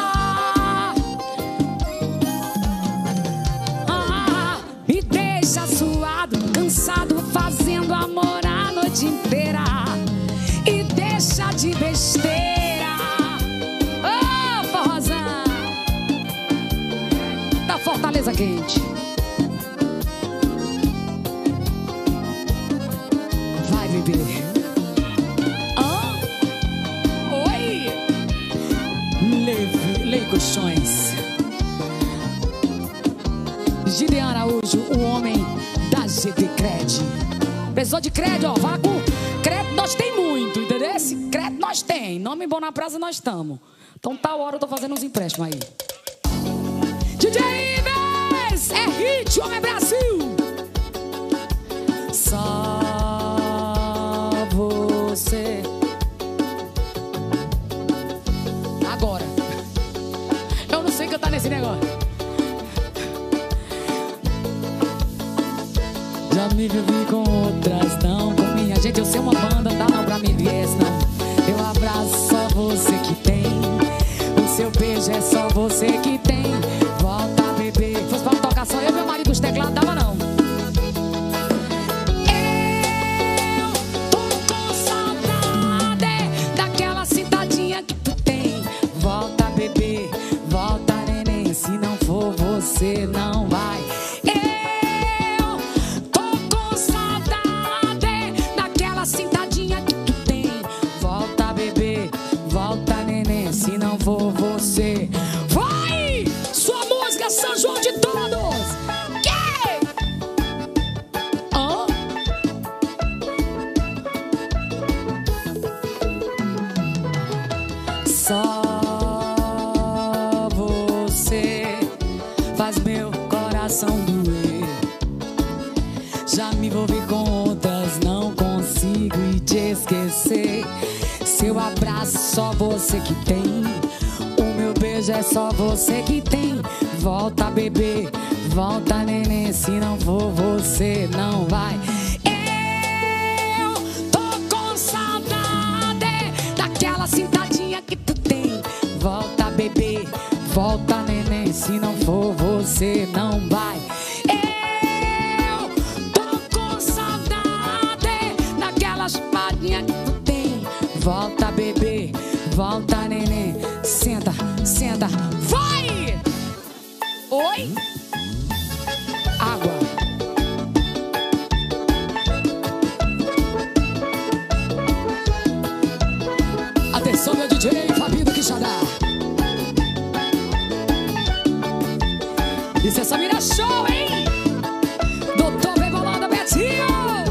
ah, me deixa suado, cansado, fazendo amor a noite inteira. E deixa de besteira. Oh, forrozão da Fortaleza Quente. Vai, bebê. Ah, oi. Leve, lei colchões. Gideon Araújo, o homem da G D Cred. Precisou de crédito, ó, vá com crédito, nós tem muito, entendeu? Esse crédito nós tem, nome bom na praça nós estamos. Então tal hora eu tô fazendo uns empréstimos aí. D J Ives, é hit, homem Brasil. Só você. Agora, eu não sei cantar nesse negócio. Já me vi com outras, não com minha gente. Eu sei uma banda, dá não pra mim, viés não. Eu abraço, só você que tem. O seu beijo é só você que tem. Volta, bebê. Se fosse pra tocar só eu e meu marido, os teclados dava não. Eu tô com saudade daquela citadinha que tu tem. Volta, bebê. Volta, neném. Se não for você, não vai. Se não for você, vai! Sua música São João de todos! Que? Oh. Só você faz meu coração doer. Já me envolvi com outras, não consigo te esquecer. Seu abraço, só você que tem. O meu beijo é só você que tem. Volta, bebê, volta, neném. Se não for você, não vai. Eu tô com saudade daquela citadinha que tu tem. Volta, bebê, volta, neném. Se não for você, não vai. Eu tô com saudade daquela chupadinha que tu tem. Volta, bebê, volta, neném. Senta, senta, vai! Oi? Água. Atenção, meu D J Fabinho do Quixadá. Isso é Samira Show, hein? Doutor Rebolada Betinho.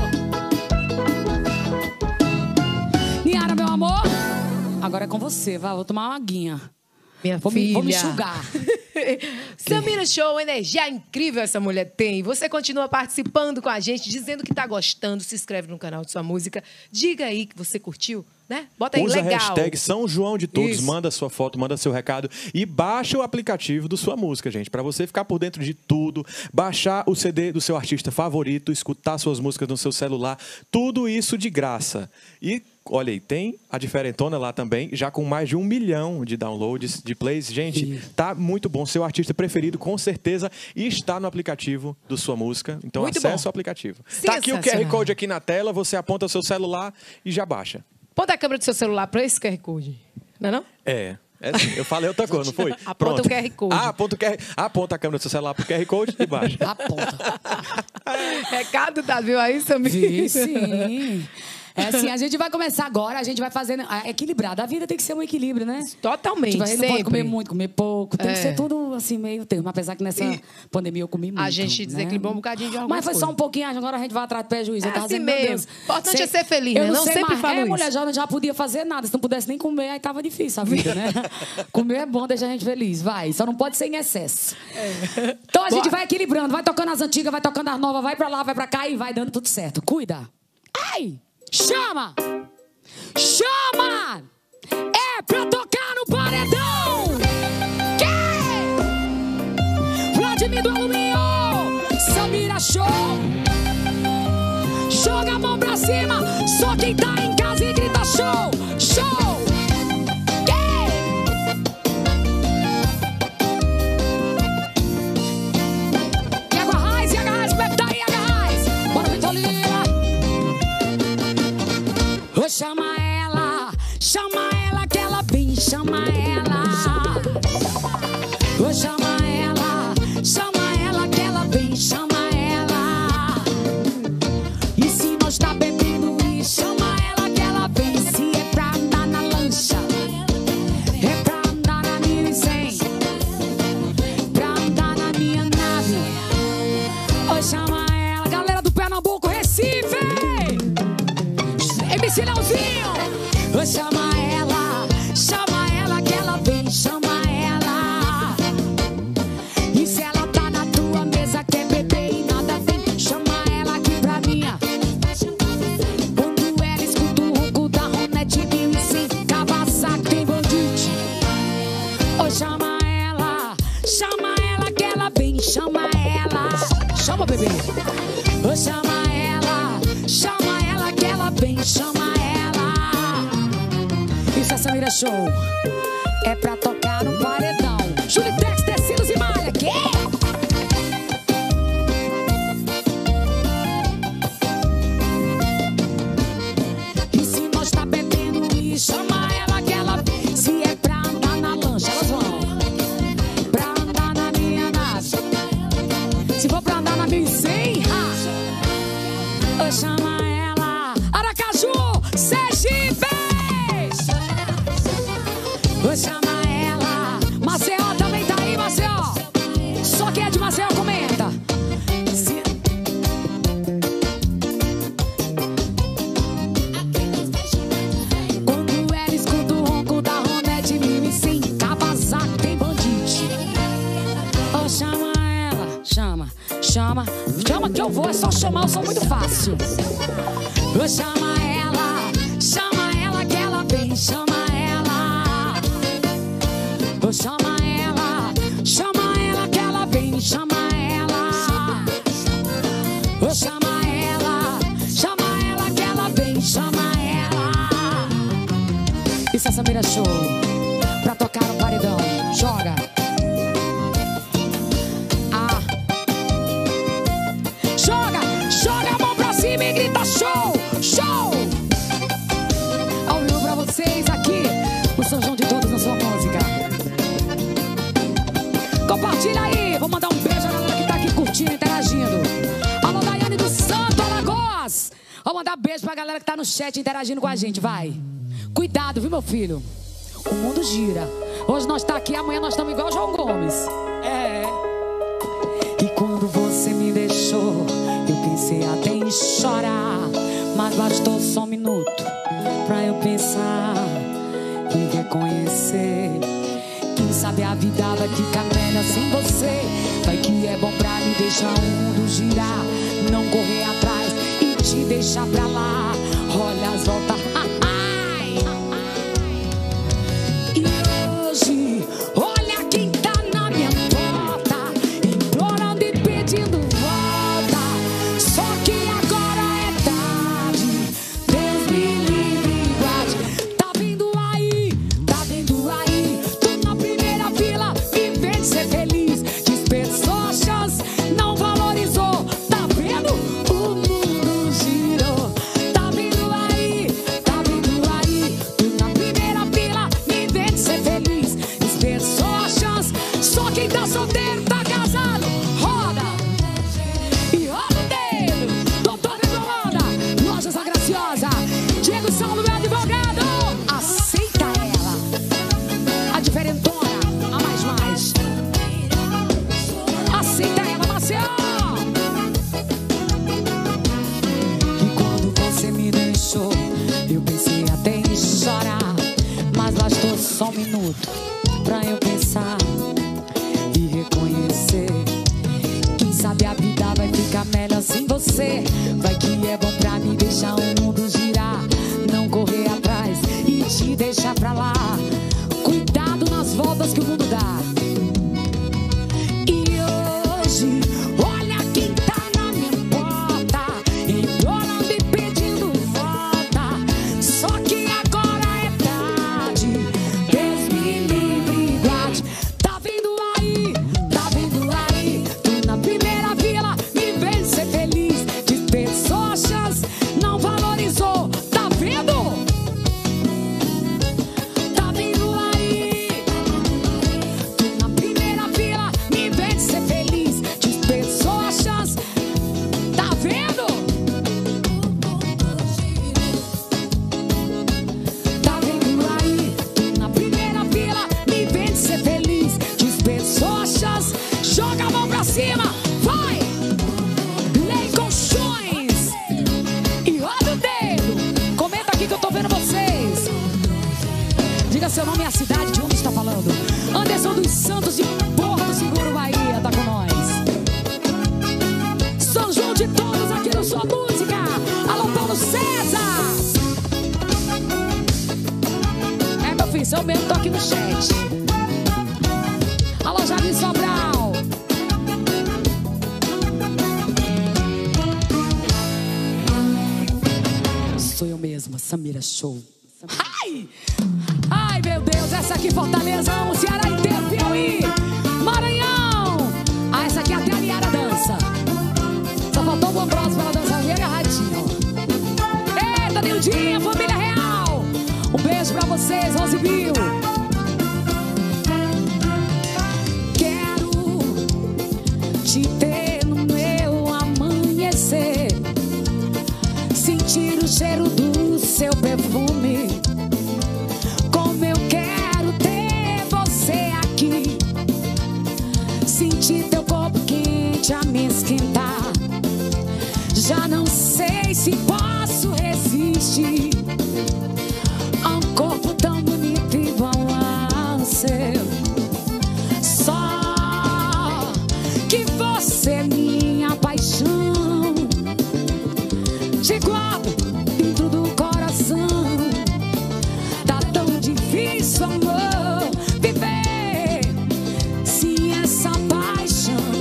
Niara, meu amor. Agora é com você, vai. Vou tomar uma aguinha. Minha vou filha. Me, vou me enxugar. Samira Show, energia incrível essa mulher tem. Você continua participando com a gente, dizendo que tá gostando. Se inscreve no canal de sua música. Diga aí que você curtiu, né? Bota aí, usa legal. a hashtag São João de Todos, Isso. manda sua foto, manda seu recado e baixa o aplicativo do Sua Música, gente, para você ficar por dentro de tudo, baixar o C D do seu artista favorito, escutar suas músicas no seu celular, tudo isso de graça. E olha aí, tem a Diferentona lá também, já com mais de um milhão de downloads, de plays. Gente, isso. Tá muito bom. Seu artista preferido, com certeza, está no aplicativo do Sua Música. Então, muito acessa bom. O aplicativo. Tá aqui o Q R Code aqui na tela, você aponta o seu celular e já baixa. Ponta a câmera do seu celular para esse Q R Code, não é não? É. É assim, eu falei outra coisa, não foi? Aponta Pronto. o Q R Code. Ah, aponta o Q R Aponta a câmera do seu celular pro Q R Code e baixa. Aponta. Recado, tá, viu aí, Samir? Vi, sim. É assim, a gente vai começar agora, a gente vai fazendo... Equilibrado. A vida tem que ser um equilíbrio, né? Totalmente, tipo, a gente sempre. não pode comer muito, comer pouco. Tem É. que ser tudo assim, meio termo. Apesar que nessa E pandemia eu comi muito. a gente desequilibrou né? um bocadinho de algumas Mas foi só um coisas. pouquinho. Agora a gente vai atrás do prejuízo. É eu tava assim dizendo, meu mesmo. Deus. O importante sei- é ser feliz, eu né? Não, Não sei sempre mais. falo é, isso. mulher já, já podia fazer nada. Se não pudesse nem comer, aí tava difícil a vida, né? Comer é bom, deixa a gente feliz. Vai. Só não pode ser em excesso. É. Então a gente Bora. vai equilibrando. Vai tocando as antigas, vai tocando as novas. Vai pra lá, vai pra cá e vai dando tudo certo. Cuida. Ai! Chama! Chama! É pra tocar no paredão! Que? Vladimir do Alumínio! Samira Show! Joga a mão pra cima! Só quem tá em casa e grita show! Show! Que? E Água Raiz, e Água Raiz, como é que tá aí, Água Raiz? Bora, Vitor Lima! Ô, chama ela, chama ela que ela vem, chama ela. Ô, chama ela, chama ela que ela vem, chama ela. E se nós tá bebendo e chama ela que ela vem. Se é pra andar na lancha, é pra andar na mil e cem, pra andar na minha nave. Ô, chama ela, galera do Pernambuco, Recife. M C Leozinho! Ô, chama ela, chama ela que ela vem, chama ela. E se ela tá na tua mesa, quer beber e nada vem, chama ela aqui pra mim. Quando ela escuta o ronco da Ronete mil e cem, Kawasaki tem bandite. Ô, chama ela, chama ela que ela vem, chama ela. Chama, bebê. Ô, chama ela, chama ela que ela vem, chama ela. Isso é Samira Show. É pra tocar no paredão. Julitex, tecidos e malha. Que? E se nós tá bebendo e chama ela que ela vem. Se é pra andar na lancha, elas vão. Pra andar na minha nave. Se for pra andar na mil e cem, ah. Ô, chama ela. Aracaju, Sergipe. Ô, chama ela. Maceió também tá aí, Maceió. Só quem é de Maceió comenta. Se... Quando ela escuta o ronco da Ronete mil e cem, Kawasaki tem bandite. Ô, chama ela. Chama, chama. Chama que eu vou, é só chamar, eu sou muito fácil. Ô, chama ela, chama ela que ela vem, chama ela. Ô, chama ela, chama ela que ela vem, chama ela. Ô, chama ela, chama ela que ela vem, chama ela. Isso é Samira Show, pra tocar no paredão. Joga. Ah. Joga, joga a mão pra cima e grita show, show. Ao vivo pra vocês aqui, o São João de todos na sua música. Compartilha aí, vou mandar um beijo à galera que tá aqui curtindo, interagindo. Alô, Daiane do Santo, Alagoas. Vou mandar beijo pra galera que tá no chat interagindo com a gente, vai. Cuidado, viu, meu filho? O mundo gira. Hoje nós tá aqui, amanhã nós estamos igual o João Gomes. É. E quando você me deixou, eu pensei até em chorar. Mas bastou só um minuto pra eu pensar e reconhecer. Quem sabe a vida vai ficar melhor sem você. Vai que é bom pra me deixar o mundo girar. Não correr atrás e te deixar pra lá. Olha as voltas. E hoje, olha quem tá na minha porta, implorando e pedindo volta. Só que agora é tarde. Deus me livre e guarde. Tá vindo aí, tá vindo aí. Tô na primeira fila, em vez de ser feliz, desperdiçou a chance, não valorizou. Tá vendo? O mundo girou. minuto pra eu pensar e reconhecer. Quem sabe a vida vai ficar melhor sem você. Vai que é bom pra me deixar o mundo girar, não correr atrás e te deixar pra lá. Cuidado nas voltas que o mundo dá. E hoje, olha quem tá na minha porta, implorando e pedindo volta. Só que agora é tarde, Deus me livre e guarde. Tá vindo aí, tá vindo aí, tu na primeira fila, me vê ser feliz. Desperdiçou a chance, não valorizou, tá vendo? Tá vindo aí, tu na primeira fila, me vê ser feliz. Desperdiçou a chance, tá vendo? Tá vendo aí, tu na primeira fila, me vê ser feliz. Desperdiçou a chance, joga a mão pra cima, vai! Lei colchões e roda o dedo. Comenta aqui que eu tô vendo vocês. Diga seu nome e a cidade de onde está falando. Anderson dos Santos de Porto Seguro, Bahia, tá com nós. São João de todos aqui no Sua Música. Alô, Paulo César. É, meu filho, eu mesmo tô aqui no chat. Alô, Jardim Sobral. Sou eu mesma, Samira Show. Ai! Ai, meu Deus, essa aqui Fortaleza, amo, Ceará inteiro, Piauí, Maranhão. Ah, essa aqui até a Liara dança. Só faltou o Ambrosio pra ela dançar ali agarradinho. Eita, Nildinha, família real. Um beijo pra vocês, Rose Bill. Quero te ter no meu amanhecer, sentir o cheiro do seu perfume. Como eu quero ter você aqui, sentir teu corpo quente a me esquentar. Já não sei se posso resistir a um corpo tão bonito igual ao seu. Só que você é minha paixão, te guardo dentro do coração. Tá tão difícil, amor, viver sem essa paixão.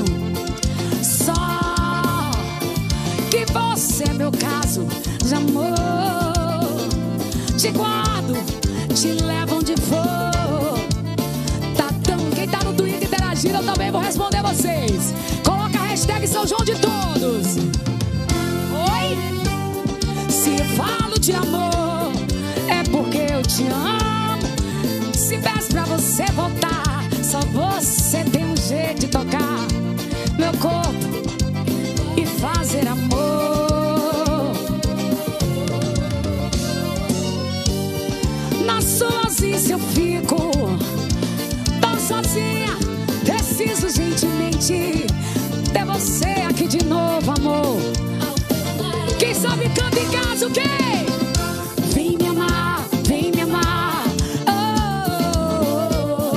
Só que você é meu caso de amor. Te guardo, te levo onde for. Tá tão... Quem tá no Twitter interagindo, eu também vou responder vocês. Coloca a hashtag São João de Todos. Oi? Se falo de amor, é porque eu te amo. Se peço pra você voltar, só você tem um jeito de tocar meu corpo e fazer amor. Na sua ausência eu fico tão sozinha, preciso urgentemente ter você aqui de novo, amor. Quem sabe canta em casa o quê? Vem me amar, vem me amar, oh,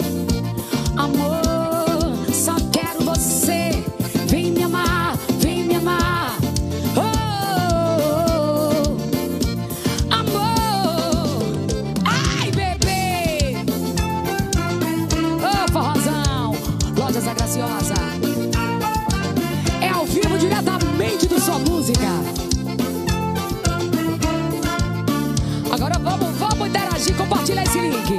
amor, só quero você. Vem me amar, vem me amar, oh, amor. Ai, bebê. Ô, forrozão, Lojas A Graciosa. É ao vivo, diretamente do Sua Música. Agora vamos, vamos interagir, compartilhar esse link.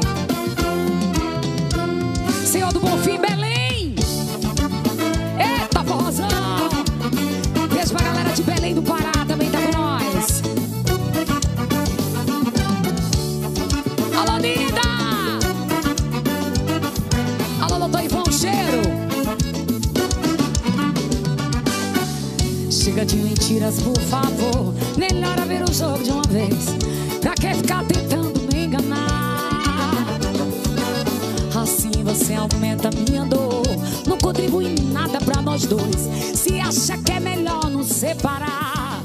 Senhor do Bonfim, Belém. Eita, forrozão. Beijo pra galera de Belém do Pará, também tá com nós. Alô, linda. Alô, doutor Ivão Cheiro. Chega de mentiras, por favor. Melhor ver o jogo de uma vez. Pra que ficar tentando me enganar? Assim você aumenta minha dor, não contribui em nada pra nós dois. Se acha que é melhor nos separar,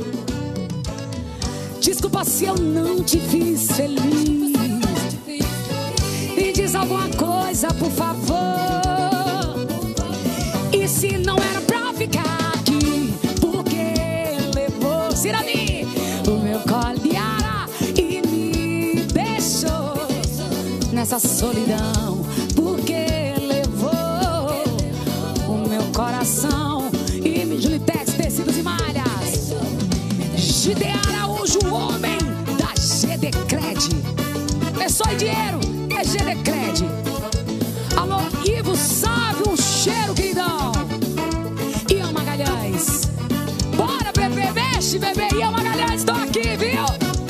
desculpa se eu não te fiz feliz. E diz faça alguma coisa, por favor. E se não era pra ficar aqui, por que levou, Cirani, o meu colhara e me deixou nessa solidão? Por que levou o meu coração e me... Julitex, tecidos e malhas. G D Araújo, o homem da G D Cred. É só dinheiro, é G D Cred. Alô, Ivo, sabe o cheiro, queridão. Ian Magalhães. Bora, bebê, mexe, bebê. Ian Magalhães, tô aqui, viu?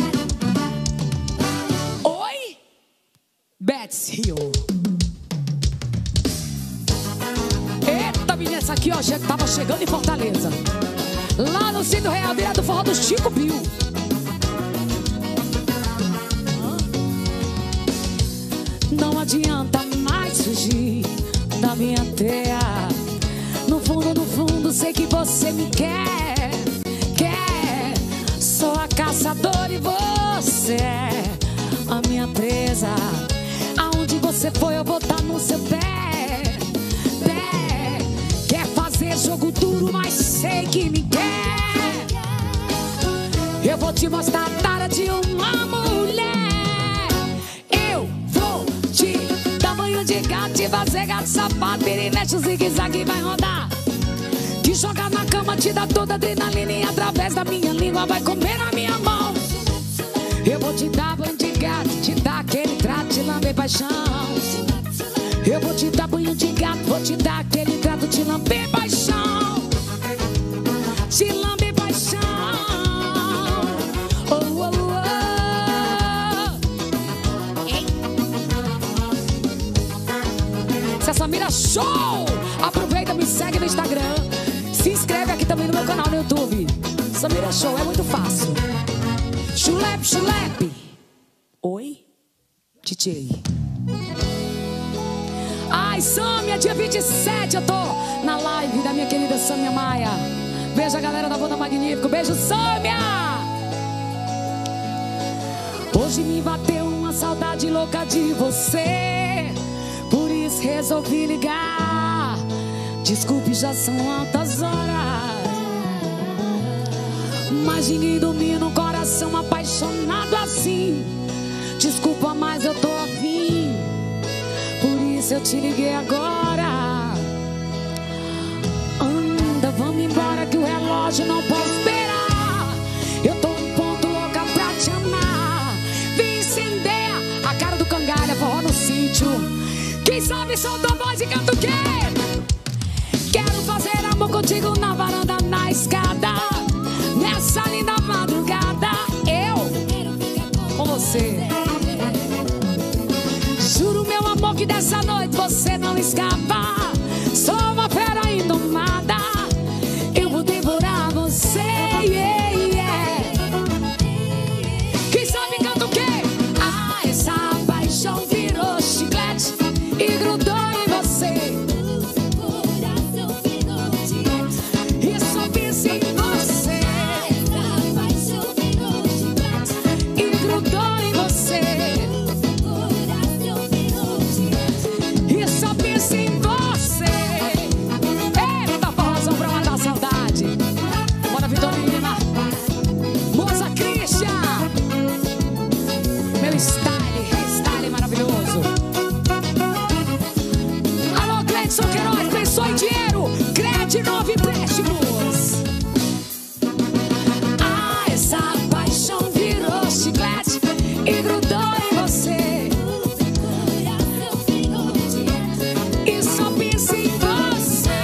Oi? Bets Rio. Eita, menina, essa aqui, ó, já tava chegando em Fortaleza. Lá no Centro Real, direto do forró do Chico Bill. Não adianta mais fugir da minha teia. No fundo, no fundo, sei que você me quer. Quer. Sou a caçadora e você é a minha presa. Aonde você foi, eu vou estar no seu pé. Pé. Quer fazer jogo duro, mas sei que me quer. Eu vou te mostrar a tara de uma mulher. Eu vou te dar banho de gato, te fazer gato sapato, e mexe o zigue-zague e vai rodar. Te jogar na cama, te dar toda a adrenalina e através da minha língua vai comer na minha mão. Eu vou te dar banho de gato, te dar aquele trato, te lamber paixão. Eu vou te dar banho de gato, vou te dar aquele trato, te lamber paixão. Te lamber paixão. Oh, oh, oh. Se essa mira show! Aproveita, me segue no Instagram. Se inscreve aqui também no meu canal no YouTube. Samira Show, é muito fácil. Chulepe, chulepe. Oi? Tchê. Ai, Sâmia, dia vinte e sete eu tô na live da minha querida Sâmia Maia. Beijo a galera da Banda Magnífico. Beijo, Sâmia! Hoje me bateu uma saudade louca de você. Por isso resolvi ligar. Desculpe, já são altas horas, mas ninguém domina um coração apaixonado assim. Desculpa, mas eu tô afim, por isso eu te liguei agora. Anda, vamos embora que o relógio não pode esperar. Eu tô um ponto louca pra te amar. Vem incendeia a cara do cangalha, forró no sítio. Quem sabe solta a voz e canta o quê? Quero fazer amor contigo na varanda, na escada, nessa linda madrugada. Eu com você. Juro, meu amor, que dessa noite você não escapa. Sou uma fera indomada. Eu vou devorar você, yeah, yeah. Quem sabe canta o quê? Ah, essa paixão virou chiclete e grudou em você. E só penso em você. E grudou em você. E só penso em você. Eita, forrozão pra matar a saudade. Bora, Vitorina. Moça Christian. Meu style, style maravilhoso. Alô, Cleiton Queiroz, pensou em dinheiro? Cred Novo Empréstimos. Ah, essa paixão virou chiclete e grudou em você. E só penso em você.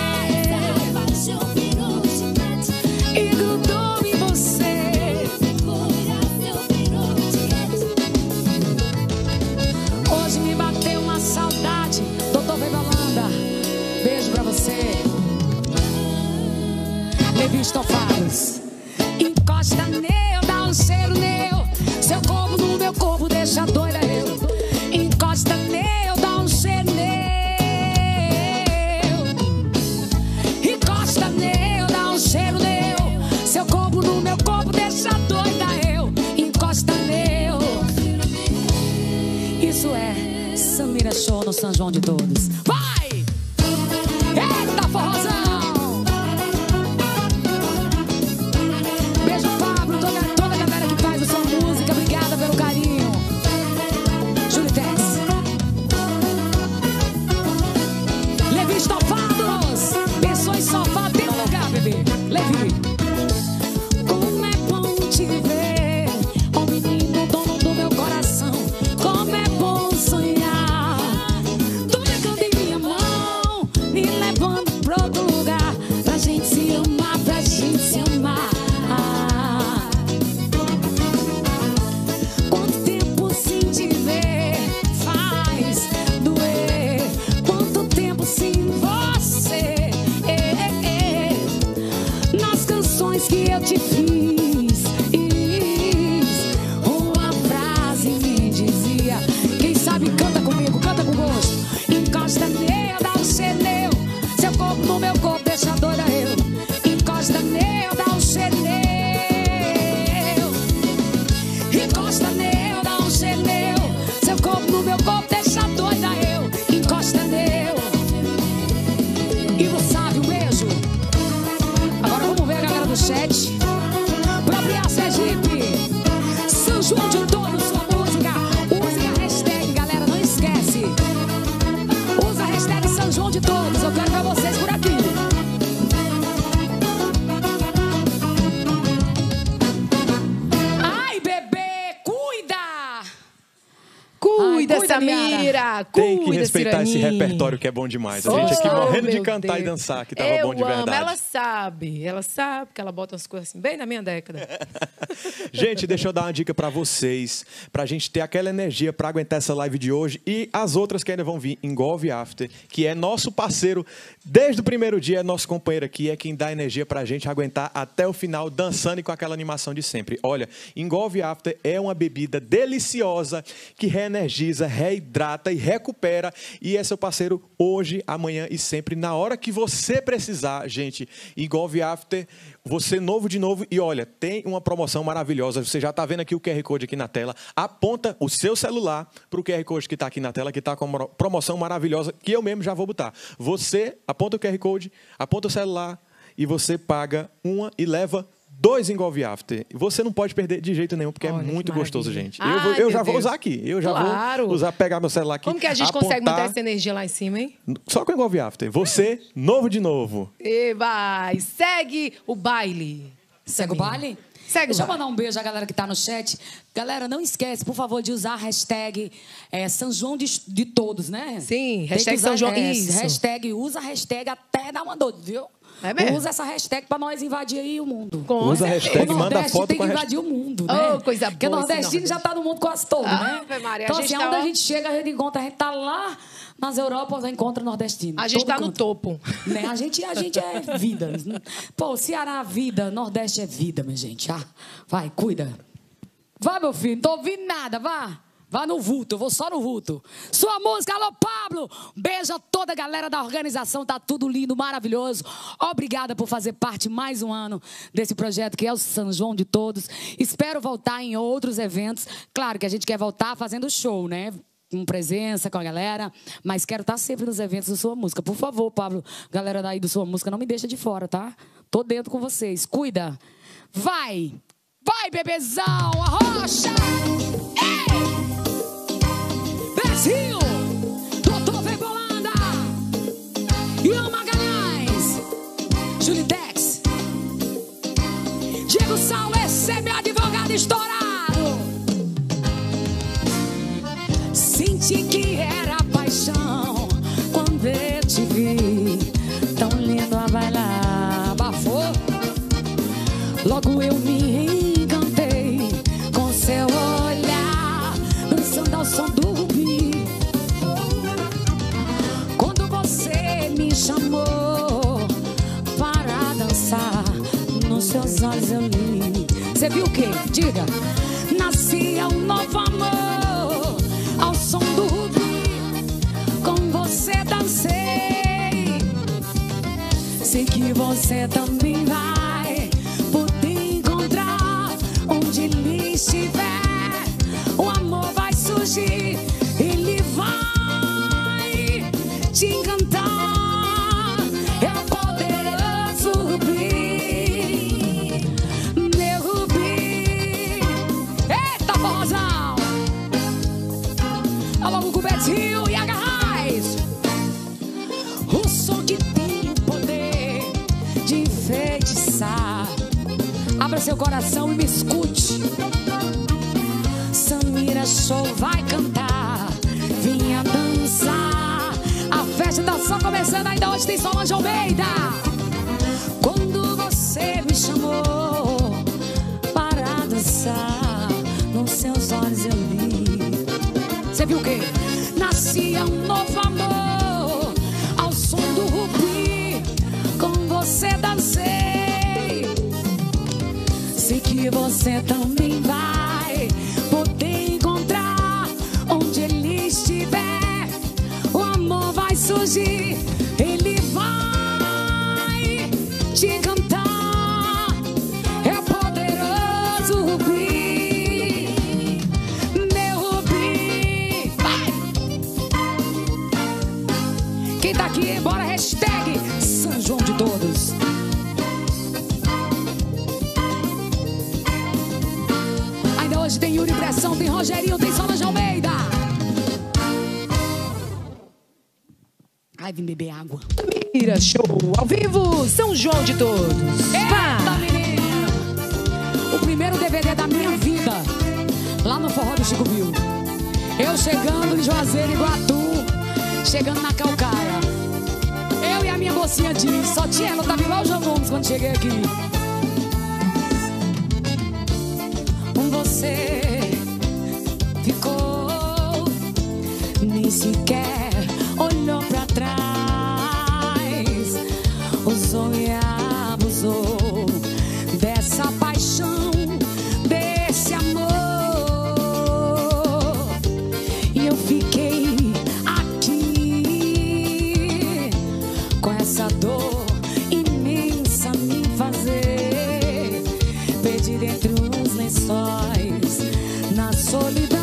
E grudou em você. Hoje me bateu uma saudade. Doutor Vebolanda, beijo pra você. Levi Estofados. Encosta neu, dá um cheiro neu. Seu corpo no meu corpo deixa doida eu. Encosta neu, dá um cheiro neu. Encosta neu, dá um cheiro neu. Seu corpo no meu corpo deixa doida eu. Encosta neu. Isso é Samira show no São João de Todos. Vai! Eita, forrozão! Beijo, Pablo, toda, toda a galera que faz a sua música. Obrigada pelo carinho. Julitex. Levi Estofados. Pensou em sofá, tem um lugar, bebê. Levi. Como é bom te ver, ó menino, dono do meu coração. Como é bom sonhar. Tô pegando em minha mão, me levando pra outro lugar, pra gente se amar, pra gente se amar. Quanto tempo sem te ver faz doer. Quanto tempo sem você. Nas canções que eu te fiz, uma frase me dizia. Quem sabe canta comigo, canta com gosto. Encosta nele, dá um cheneu. Seu corpo no meu corpo, deixa doida eu. Encosta nele, dá um cheneu. Encosta nele, dá um cheneu. Seu corpo no meu corpo, deixa doida eu. Encosta nele. E você sabe, um beijo. Agora vamos ver a galera do chat. Própria Sergipe, São João de Todos, sua música. Use a hashtag, galera, não esquece. Usa a hashtag São João de Todos. Eu quero ver vocês por aqui. Ai, bebê, cuida! Cuida, Ai, cuida, Samira! Tem que Cuida, respeitar esse Cirani. repertório que é bom demais. A Oh, gente aqui morrendo de meu cantar e Deus. dançar, que tava Eu bom de amo, verdade. ela sabe. Ela sabe que ela bota umas coisas assim, bem na minha década. Gente, deixa eu dar uma dica pra vocês, pra gente ter aquela energia pra aguentar essa live de hoje e as outras que ainda vão vir. Engolve After, que é nosso parceiro desde o primeiro dia, é nosso companheiro aqui, é quem dá energia pra gente aguentar até o final, dançando e com aquela animação de sempre. Olha, Engolve After é uma bebida deliciosa que reenergiza, reidrata e recupera, e é seu parceiro hoje, amanhã e sempre, na hora que você precisar, gente. Engolve After, você novo de novo. E olha, tem uma promoção maravilhosa. Você já está vendo aqui o Q R Code aqui na tela. Aponta o seu celular para o Q R Code que está aqui na tela, que está com uma promoção maravilhosa, que eu mesmo já vou botar. Você aponta o Q R Code, aponta o celular e você paga uma e leva dois Engolve After. Você não pode perder de jeito nenhum, porque Olha, é muito que gostoso, maravilha. gente. Eu, vou, Ai, eu já meu vou Deus. usar aqui. Eu já Claro. vou usar, pegar meu celular aqui. Como que a gente apontar, consegue manter essa energia lá em cima, hein? Só com o Engolve After. Você, novo de novo. E vai, segue o baile. Segue o baile? Segue Deixa o eu baile. mandar um beijo à galera que tá no chat. Galera, não esquece, por favor, de usar a hashtag é, São João de, de Todos, né? Sim, Tem que hashtag usar, São João. é, Isso. Hashtag, usa a hashtag até dar uma dor, viu? É mesmo? Usa essa hashtag pra nós invadir aí o mundo. Com Usa a certeza. hashtag, O manda Nordeste foto tem com que a invadir o mundo, né? Oh, coisa Porque o boa esse nordestino já tá no mundo quase todo, né? Ave Maria, Então, a gente assim, tá, onde ó. a gente chega, a gente encontra, a gente tá lá nas Europas, encontra nordestino. A gente Todo tá no canto. topo. Né? A, gente, a gente é vida. Pô, Ceará é vida, Nordeste é vida, minha gente. Ah, vai, cuida. Vai, meu filho, não tô ouvindo nada, vá. Vá no vulto, eu vou só no vulto. Sua música, alô, Pablo. Beijo a toda a galera da organização, tá tudo lindo, maravilhoso. Obrigada por fazer parte mais um ano desse projeto que é o São João de Todos. Espero voltar em outros eventos. Claro que a gente quer voltar fazendo show, né? Com presença com a galera, mas quero estar sempre nos eventos do Sua Música. Por favor, Pablo, galera daí do Sua Música, não me deixa de fora, tá? Tô dentro com vocês. Cuida. Vai! Vai, bebezão! Arrocha! Ei! Brasil! Doutor Vebolanda! Ian Magalhães! Julitex! Diego Saulo, esse é meu advogado estourado! Senti que era paixão quando eu te vi, tão lindo a bailar, abafou. Logo eu me encantei com seu olhar, dançando ao som do rubi. Quando você me chamou para dançar, nos seus olhos eu li. Você viu o quê? Diga. Nascia um novo amor ao som do rubi. Com você dancei. Sei que você também vai poder encontrar onde ele estiver. O amor vai surgir, ele vai seu coração e me escute. Samira Show vai cantar, vinha dançar. A festa tá só começando, ainda hoje tem Solange Almeida. Quando você me chamou para dançar, nos seus olhos eu vi. Você viu o quê? Nascia um novo amor ao som do rubi. Com você dancei. Sei que você também vai poder encontrar onde ele estiver. O amor vai surgir, ele vai te cantar. É poderoso rubi, meu rubi. Vai! Quem tá aqui, bora, hashtag São João de Todos. Ainda hoje tem Yuri Pressão, tem Rogerinho, tem Solange Almeida. Ai, vim beber água. Samira Show, ao vivo, São João de Todos. Eita, menina! O primeiro D V D da minha vida, lá no Forró do Chico Bill. Eu chegando em Juazeiro, Iguatu, chegando na Calcaia. Eu e a minha mocinha diz, só tinha ela, tava igual o João Gomes quando cheguei aqui. Você ficou, nem sequer olhou pra trás, usou e abusou dessa paixão, desse amor. E eu fiquei aqui com essa dor imensa a me fazer perder dentro os lençóis, na solidão.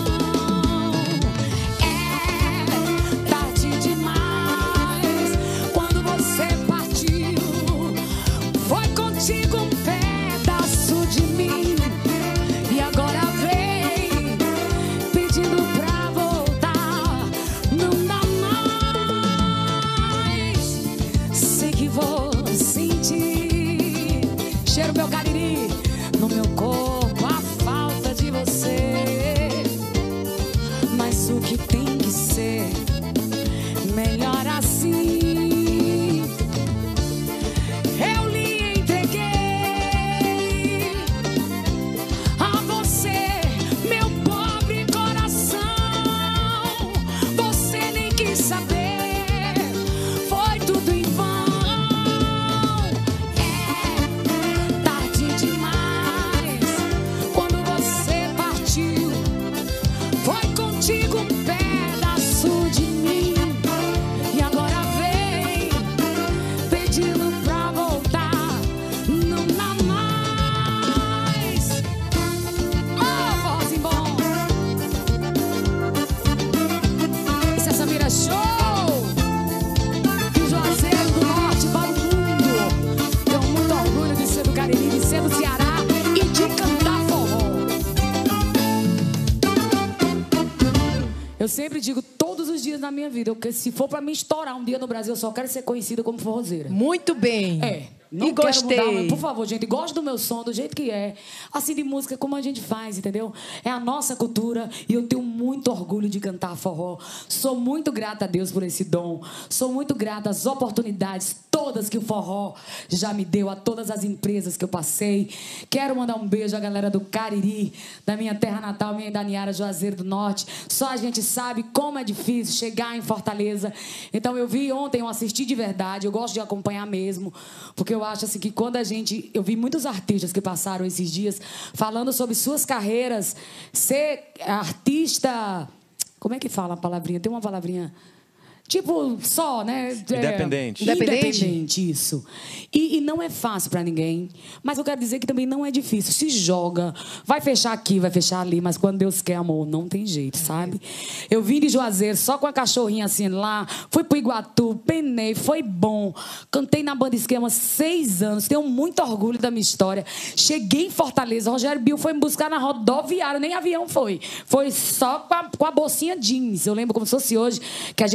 É tarde demais. Quando você partiu, foi contigo um pedaço de mim. E agora vem pedindo pra voltar. Não dá mais. Sei que vou sentir cheiro meu Cariri no meu corpo, a falta de você. Mas o que tem que ser melhor assim. Eu lhe entreguei a você, meu pobre coração. Você nem quis saber, foi tudo em vão. É tarde demais. Quando você partiu, foi contigo um pedaço de mim. E agora vem pedindo pra voltar. Não dá mais. Oh, forrozinho bom. Isso é Samira Show. De Juazeiro do Norte para o mundo. Tenho muito orgulho de ser do Cariri, de ser do Ceará e de cantar forró. Eu sempre digo todos os dias na minha vida, que se for pra mim estourar um dia no Brasil, eu só quero ser conhecida como forrozeira. Muito bem. É. Não e quero gostei. mudar, mas, por favor, gente, gosto do meu som, do jeito que é. Assim, de música, como a gente faz, entendeu? É a nossa cultura e eu tenho muito orgulho de cantar forró. Sou muito grata a Deus por esse dom. Sou muito grata às oportunidades todas que o forró já me deu, a todas as empresas que eu passei. Quero mandar um beijo à galera do Cariri, da minha terra natal, minha Daniara, Juazeiro do Norte. Só a gente sabe como é difícil chegar em Fortaleza. Então, eu vi ontem, eu assisti de verdade, eu gosto de acompanhar mesmo, porque eu Eu acho assim que quando a gente... Eu vi muitos artistas que passaram esses dias falando sobre suas carreiras. Ser artista... Como é que fala a palavrinha? Tem uma palavrinha... Tipo, só, né? Independente. É, independente, isso. E, e não é fácil pra ninguém. Mas eu quero dizer que também não é difícil. Se joga, vai fechar aqui, vai fechar ali, mas quando Deus quer, amor, não tem jeito, sabe? Eu vim de Juazeiro só com a cachorrinha assim lá, fui pro Iguatu, penei, foi bom. Cantei na Banda Esquema seis anos, tenho muito orgulho da minha história. Cheguei em Fortaleza, Rogério Bill foi me buscar na rodoviária, nem avião foi. Foi só com a, com a bolsinha jeans. Eu lembro como se fosse hoje, que a gente tinha uma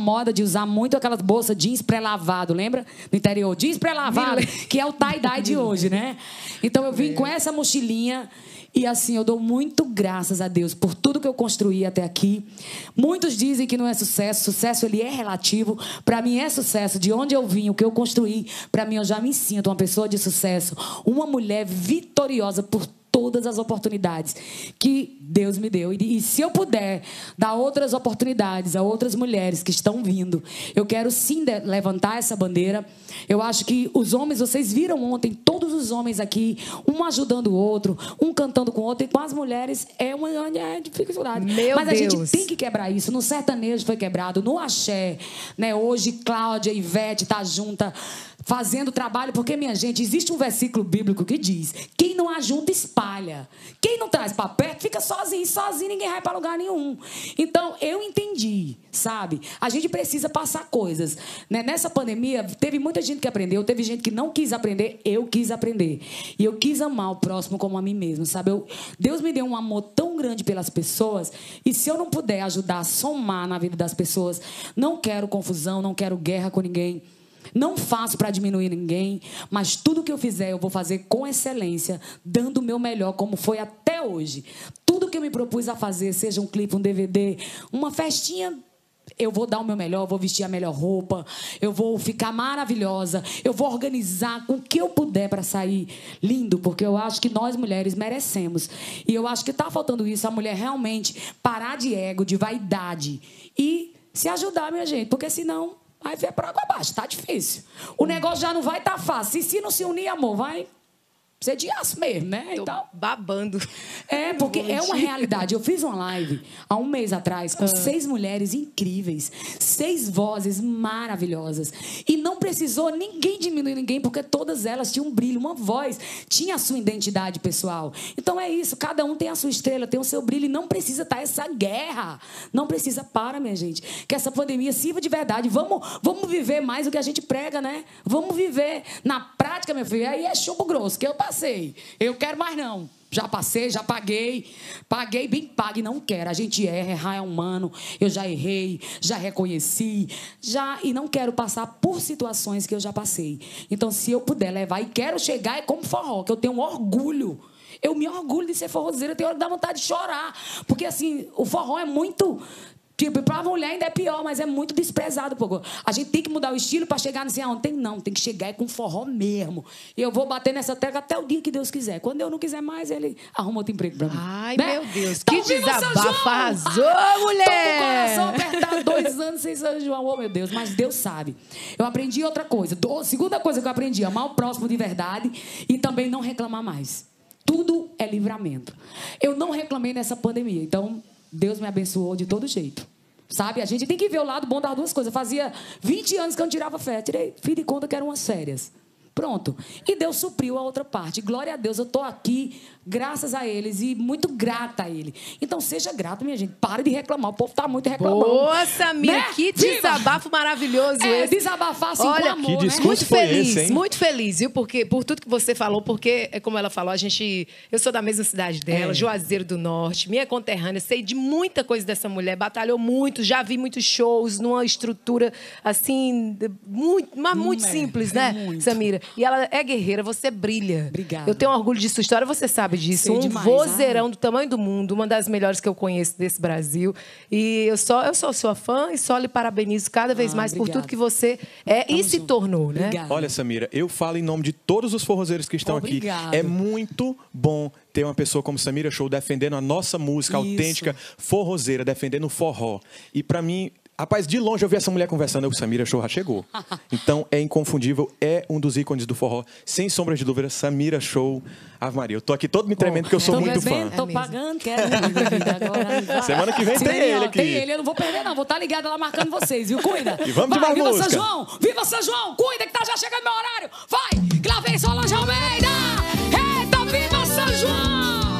moda de usar muito aquelas bolsas jeans pré-lavado, lembra? No interior, jeans pré-lavado, que é o tie-dye de hoje, né? Então eu vim com essa mochilinha e assim, eu dou muito graças a Deus por tudo que eu construí até aqui. Muitos dizem que não é sucesso, sucesso ele é relativo. Para mim é sucesso, de onde eu vim, o que eu construí, para mim eu já me sinto uma pessoa de sucesso, uma mulher vitoriosa por todas as oportunidades que Deus me deu. E, e se eu puder dar outras oportunidades a outras mulheres que estão vindo, eu quero sim de, levantar essa bandeira. Eu acho que os homens, vocês viram ontem, todos os homens aqui, um ajudando o outro, um cantando com o outro, e com as mulheres é uma é dificuldade. Meu Mas a Deus. gente tem que quebrar isso. No sertanejo foi quebrado, no axé, né? Hoje Cláudia e Ivete tá junta, fazendo trabalho, porque, minha gente, existe um versículo bíblico que diz: quem não ajunta, espalha. Quem não traz para perto, fica sozinho. Sozinho, ninguém vai para lugar nenhum. Então, eu entendi, sabe? A gente precisa passar coisas. Né? Nessa pandemia, teve muita gente que aprendeu, teve gente que não quis aprender, eu quis aprender. E eu quis amar o próximo como a mim mesmo, sabe? Eu, Deus me deu um amor tão grande pelas pessoas, e se eu não puder ajudar a somar na vida das pessoas, não quero confusão, não quero guerra com ninguém. Não faço para diminuir ninguém, mas tudo que eu fizer eu vou fazer com excelência, dando o meu melhor, como foi até hoje. Tudo que eu me propus a fazer, seja um clipe, um D V D, uma festinha, eu vou dar o meu melhor, vou vestir a melhor roupa, eu vou ficar maravilhosa, eu vou organizar com o que eu puder para sair lindo, porque eu acho que nós mulheres merecemos. E eu acho que está faltando isso, a mulher realmente parar de ego, de vaidade e se ajudar, minha gente, porque senão aí vai para água abaixo, tá difícil. O negócio já não vai estar tá fácil. E se não se unir, amor, vai ser de aço mesmo, né? Tô então, babando. É, porque é uma realidade. Eu fiz uma live há um mês atrás com ah. seis mulheres incríveis, seis vozes maravilhosas. E não precisou ninguém diminuir ninguém, porque todas elas tinham um brilho, uma voz, tinha a sua identidade pessoal. Então é isso, cada um tem a sua estrela, tem o seu brilho, e não precisa estar essa guerra. Não precisa, para, minha gente. Que essa pandemia sirva de verdade. Vamos, vamos viver mais o que a gente prega, né? Vamos viver. Na prática, meu filho, aí é chumbo grosso, que eu passei. Eu quero mais não. Já passei, já paguei. Paguei bem pago e não quero. A gente erra, errar é humano. Eu já errei, já reconheci. Já, e não quero passar por situações que eu já passei. Então, se eu puder levar, e quero chegar, é como forró, que eu tenho um orgulho. Eu me orgulho de ser forrozeira. Eu tenho hora que dá vontade de chorar. Porque, assim, o forró é muito... Tipo, para a mulher ainda é pior, mas é muito desprezado. Pô. A gente tem que mudar o estilo para chegar nesse aonde. Tem, não, tem que chegar com forró mesmo. E eu vou bater nessa tecla até o dia que Deus quiser. Quando eu não quiser mais, ele arruma outro emprego para mim. Ai, né? Meu Deus, então, que desabafo, arrasou, mulher! Tô com o coração apertado, dois anos sem São João. Oh, meu Deus, mas Deus sabe. Eu aprendi outra coisa. Do, segunda coisa que eu aprendi, amar o próximo de verdade e também não reclamar mais. Tudo é livramento. Eu não reclamei nessa pandemia, então... Deus me abençoou de todo jeito. Sabe? A gente tem que ver o lado bom das duas coisas. Fazia vinte anos que eu não tirava férias. Tirei, fiz de conta que eram umas férias. Pronto. E Deus supriu a outra parte. Glória a Deus, eu estou aqui graças a eles e muito grata a Ele. Então, seja grato, minha gente. Pare de reclamar. O povo está muito reclamando. Boa, Samira. Né? Que desabafo Viva. Maravilhoso é, esse. Desabafar assim Olha, com amor, que discurso né? Muito foi feliz, esse, hein? muito feliz, viu? Porque, por tudo que você falou, porque, como ela falou, a gente... Eu sou da mesma cidade dela, é. Juazeiro do Norte, minha conterrânea, sei de muita coisa dessa mulher, batalhou muito, já vi muitos shows numa estrutura, assim, muito, mas muito é, simples, é né, muito. Samira? E ela é guerreira, você brilha. Obrigada. Eu tenho orgulho de sua história, você sabe disso. Sei um demais, vozeirão ai. do tamanho do mundo, uma das melhores que eu conheço desse Brasil. E eu, só, eu sou sua fã e só lhe parabenizo cada vez Ah, mais obrigada. por tudo que você é Tamo e se junto. tornou, né? Obrigada. Olha, Samira, eu falo em nome de todos os forrozeiros que estão Obrigado. aqui. É muito bom ter uma pessoa como Samira Show defendendo a nossa música Isso. autêntica, forrozeira, defendendo o forró. E pra mim... Rapaz, de longe eu vi essa mulher conversando, eu, Samira Show já chegou. Então, é inconfundível, é um dos ícones do forró. Sem sombra de dúvida, Samira Show. Ave Maria, eu tô aqui todo me tremendo, porque eu sou tô muito bebendo, fã. Tô É pagando, quero um agora. Vai. Semana que vem Sim, tem ele ó, aqui. Tem ele, eu não vou perder não, vou estar ligada lá marcando vocês, viu? Cuida. E vamos de Vai, mais viva música. São João, viva São João, cuida que tá já chegando meu horário. Vai, Clavei Solange Almeida. Eita, viva São João.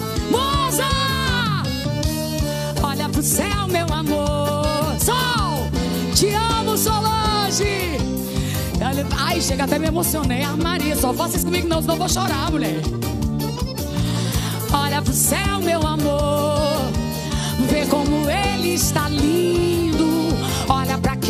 Moça, olha pro céu, meu amor. Sol, te amo, Solange. Ai, chega até me emocionei. Ah, Maria, só faça isso comigo não, senão eu vou chorar, mulher. Olha pro céu, meu amor. Vê como ele está lindo. Olha pra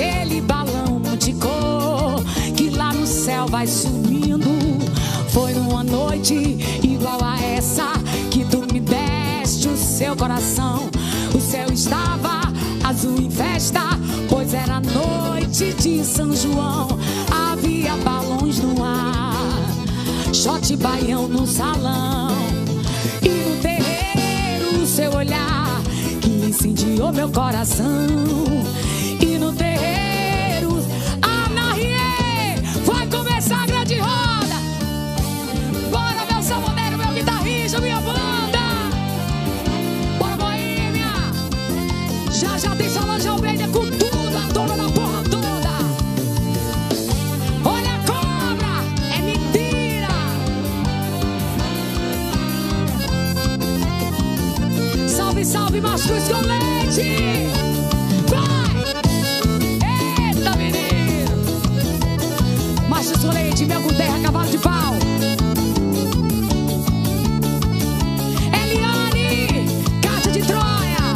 vai sumindo. Foi numa noite igual a essa que tu me deste o seu coração. O céu estava azul em festa, pois era noite de São João. Havia balões no ar, shot baião no salão. E no terreiro o seu olhar que incendiou meu coração. E no terreiro, Ana Rie, vai começar a grande roda. Bora, meu sanfoneiro, meu guitarrista, minha banda. Bora, Boêmia. Já já tem Solange Almeida com tudo, a dona da porra toda. Olha a cobra, é mentira. Salve, salve, Mastruz com leite. Solete, meu com terra, cavalo de pau. Eliane, Cátia de Troia.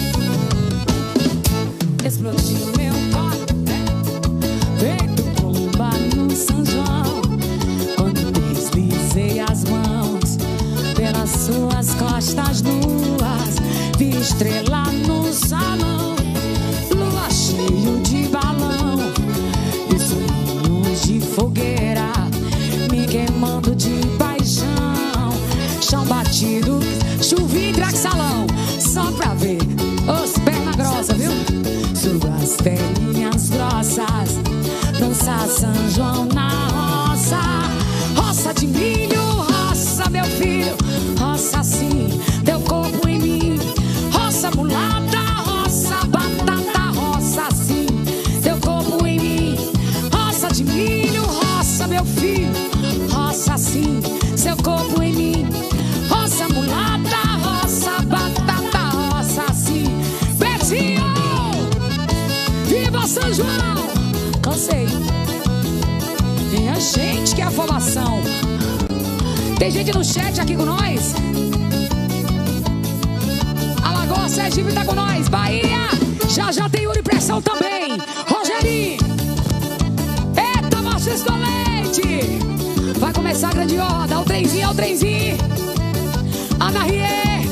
Explodiu meu corpo, feito bomba no São João. Quando deslizei as mãos pelas suas costas nuas, vi estrela no salão, lua cheio de balão e sonhos de fogueira me queimando de paixão. Chão batido, chuvinha e draxalão, só pra ver os pernas grossas, viu? Suas perninhas grossas, dançar São João na roça. Roça de milho, roça meu filho, roça sim, teu corpo em mim. Roça mulata, roça batata, roça sim, teu corpo em mim. Roça de milho, roça meu filho, roça sim, seu corpo em mim. Roça mulata, roça batata, roça sim. Betinho, viva São João! Cansei. Minha gente, que afobação. Tem gente no chat aqui com nós? Alagoas, Sergipe tá com nós. Bahia, já já tem Yuri Pressão também. Rogerinho, eita, Márcio Escolete. Vai começar a grande roda. O trenzinho, o trenzinho. Ana Rie.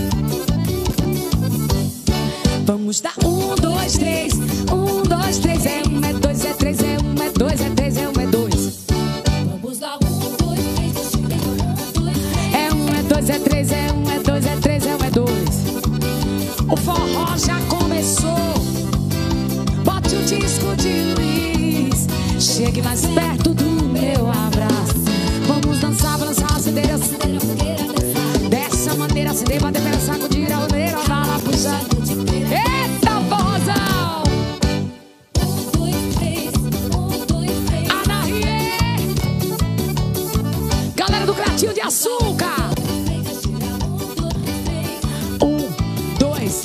Vamos dar um, dois, três. Um, dois, três. É um, é dois, é três. É um, é dois, é três. É um, é dois. Vamos dar um, dois, três. É um, é dois, é três. É um, é dois, é três. É um, é dois. O forró já começou. Bote o disco de Luiz. Chegue mais perto do meu abraço. Vamos dançar, balançar, acender, acender a fogueira. Dessa maneira, acender, bater, pera, sacudir a rodeira, bala, puxar. Eita, forrozão! Um, dois, três. Um, dois, três. Ana Rie. Galera do Cratinho de Açúcar. Um, dois.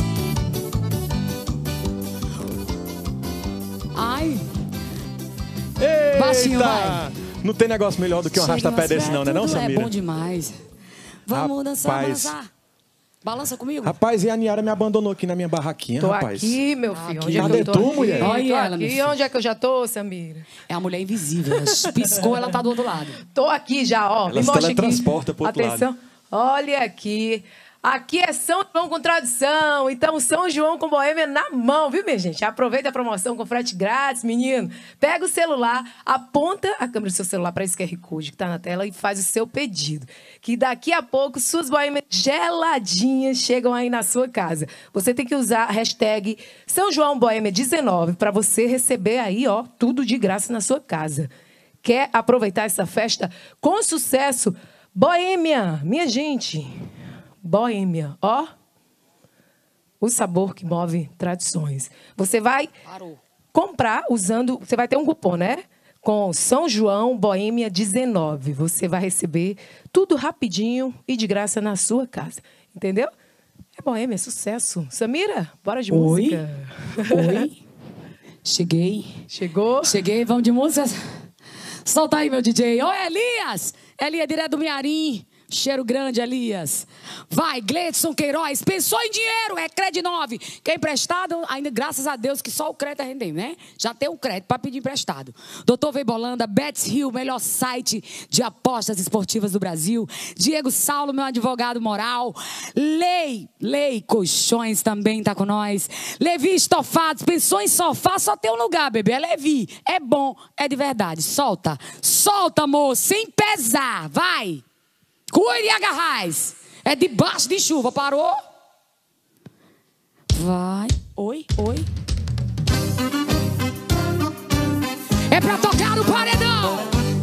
Ai. Eita! Baixinho, vai. Não tem negócio melhor do que um arrasta-pé desse não, né não, Samira? É bom demais. Vamos dançar, Rapaz. balançar. Balança comigo. Rapaz, e a Niara me abandonou aqui na minha barraquinha, Tô rapaz. aqui, meu filho. Aqui. Onde é que Cadê eu tô tu, aqui? mulher? Tô Olha ela, meu aqui. filho. Onde é que eu já tô, Samira? É a mulher invisível. Ela piscou, ela tá do outro lado. Tô aqui já, ó. Ela Me se mostra aqui. teletransporta pro outro Atenção. Olha aqui. Aqui é São João com tradição. Então, São João com Boêmia na mão, viu, minha gente? Aproveita a promoção com frete grátis, menino. Pega o celular, aponta a câmera do seu celular para esse Q R Code que tá na tela e faz o seu pedido. Que daqui a pouco suas boêmias geladinhas chegam aí na sua casa. Você tem que usar a hashtag São João Boêmia dezenove para você receber aí, ó, tudo de graça na sua casa. Quer aproveitar essa festa com sucesso? Boêmia, minha gente. Boêmia, ó. O sabor que move tradições. Você vai Parou. comprar usando... Você vai ter um cupom, né? Com São João Boêmia dezenove. Você vai receber tudo rapidinho e de graça na sua casa. Entendeu? É Boêmia, é sucesso. Samira, bora de Oi. música. Oi. Cheguei. Chegou? Cheguei, vamos de música. Solta aí, meu D J. Ô, Elias. Elias, direto do Miarim. Cheiro grande, Elias. Vai, Gleidson Queiroz. Pensou em dinheiro, é crédito nove. Quer emprestado, ainda graças a Deus que só o crédito é rendendo, né? Já tem um crédito para pedir emprestado. Doutor Veibolanda, Bets Hill, melhor site de apostas esportivas do Brasil. Diego Saulo, meu advogado moral. Lei, Lei Colchões também tá com nós. Levi Estofados, pensou em sofá, só tem um lugar, bebê. É Levi, é bom, é de verdade. Solta, solta, amor, sem pesar, vai. Cuide e agarrais. É debaixo de chuva, parou? Vai. Oi, oi. É pra tocar o paredão.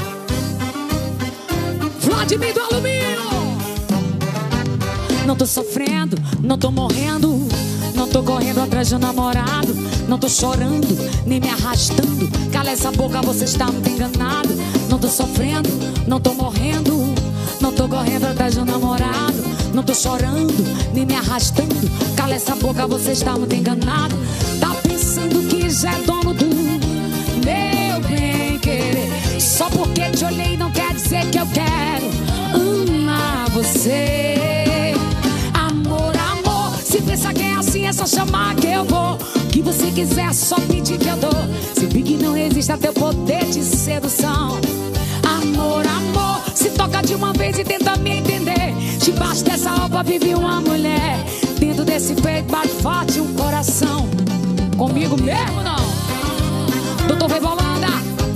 Vladimir do Alumínio. Não tô sofrendo, não tô morrendo. Não tô correndo atrás de um namorado. Não tô chorando, nem me arrastando. Cala essa boca, você está muito enganado. Não tô sofrendo, não tô morrendo. Não tô correndo atrás de um namorado. Não tô chorando, nem me arrastando. Cala essa boca, você está muito enganado. Tá pensando que já é dono do meu bem-querer. Só porque te olhei não quer dizer que eu quero amar você. Amor, amor, se pensa que é assim é só chamar que eu vou. O que você quiser, só pedir que eu dou. Se vi que não existe até o poder de sedução. Amor, amor, se toca de uma vez e tenta me entender. Debaixo dessa roupa vive uma mulher. Dentro desse peito bate forte um coração. Comigo mesmo não? Doutor Veibolanda.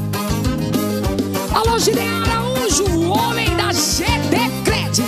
Alô, Gideon Araújo, o homem da G D Cred.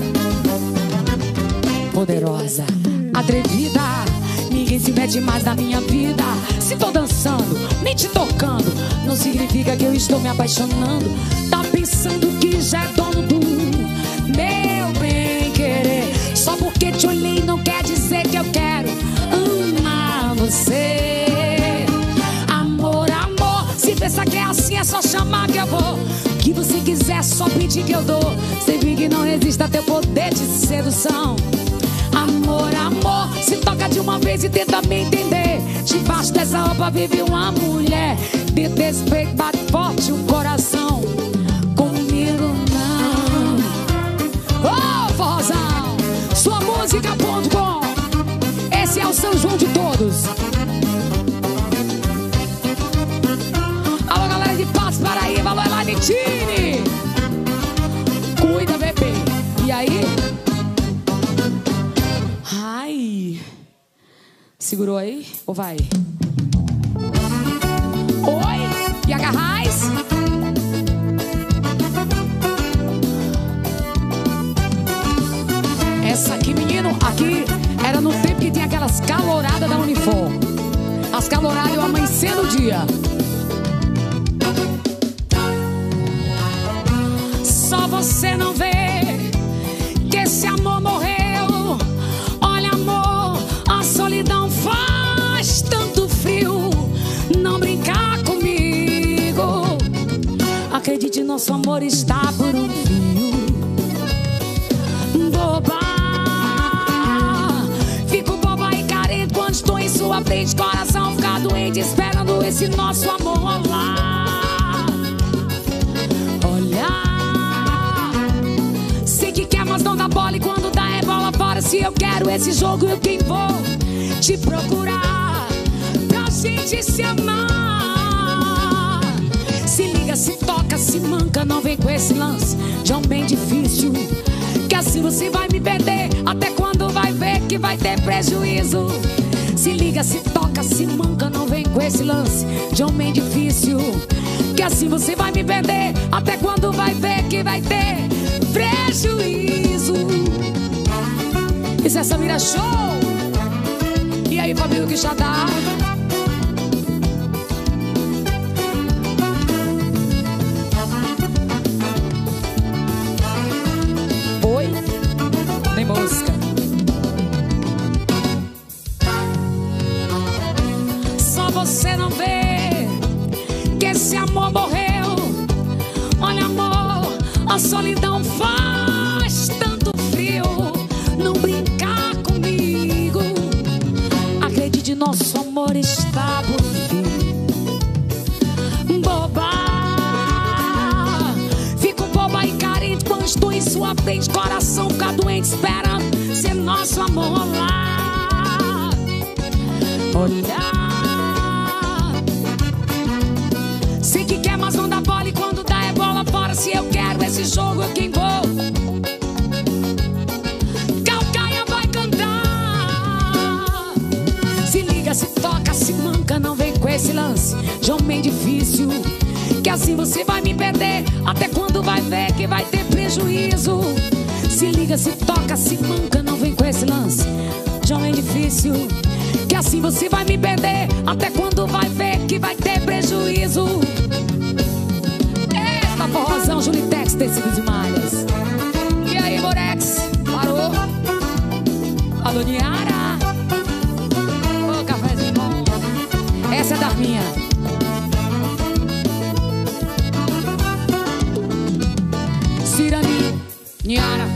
Poderosa, atrevida, ninguém se mete mais na minha vida. Se tô dançando, nem te tocando, não significa que eu estou me apaixonando. Tá pensando que já é dono do meu bem-querer. Só porque te olhei não quer dizer que eu quero amar você. Amor, amor, se pensar que é assim é só chamar que eu vou. O que você quiser, só pedir que eu dou. Sempre que não exista teu poder de sedução. Amor, amor, se toca de uma vez e tenta me entender. Debaixo dessa roupa vive uma mulher. Dentro desse peito bate forte um coração. Comigo não. Ô, oh, forrozão, sua música ponto com. Esse é o São João de todos. Alô, galera de Patos, Paraíba. Alô, Elaine Tini. Cuida, bebê. E aí? Ai. Segurou aí? Ou vai? Oi, e agarrais? Essa aqui, menino, aqui era no tempo que tinha aquelas caloradas da Unifor. As caloradas eu amanhecendo o dia. Só você não vê que esse amor morreu. Olha, amor, a solidão faz tanto frio. Não brincar comigo. Acredite, nosso amor está por um fio. Boba, fico boba e carente quando estou em sua frente. Coração fica doente esperando esse nosso amor rolar. Olha, sei que quer, mas não dá bola. E quando dá é bola fora. Se eu quero esse jogo, eu quem vou te procurar pra gente se amar. Se liga, se toca, se manca, não vem com esse lance de um bem difícil. Que assim você vai me perder. Até quando vai ver que vai ter prejuízo. Se liga, se toca, se manca, não vem com esse lance de homem difícil. Que assim você vai me perder. Até quando vai ver que vai ter prejuízo. Isso é Samira Show. E aí, Fabio Quixadá. Oi, nem mosca. Só você não vê que esse amor morreu. Olha, amor, a solidão faz tanto frio. Não brincar comigo. Acredite, nosso amor está por fim. Boba, fico boba e carente quando estou em sua tem de coração ficar doente esperando ser nosso amor rolar. Olhar. Sei que quer, mas não dá bola, e quando dá é bola fora. Se eu quero esse jogo, eu quem vou. Calcaia vai cantar. Se liga, se toca, se manca, não vem com esse lance de homem difícil, que assim você vai me perder. Até quando vai ver que vai ter prejuízo? Se liga, se toca, se manca, não vem com esse lance de homem difícil, que assim você vai me perder. Até quando vai ver que vai ter prejuízo? Eita, forrozão, Julitex, tecidos e malhas. E aí, Morex? Parou? Alô, Niara? Ô, cafezinho bom. Essa é da minha. Cirani, Niara.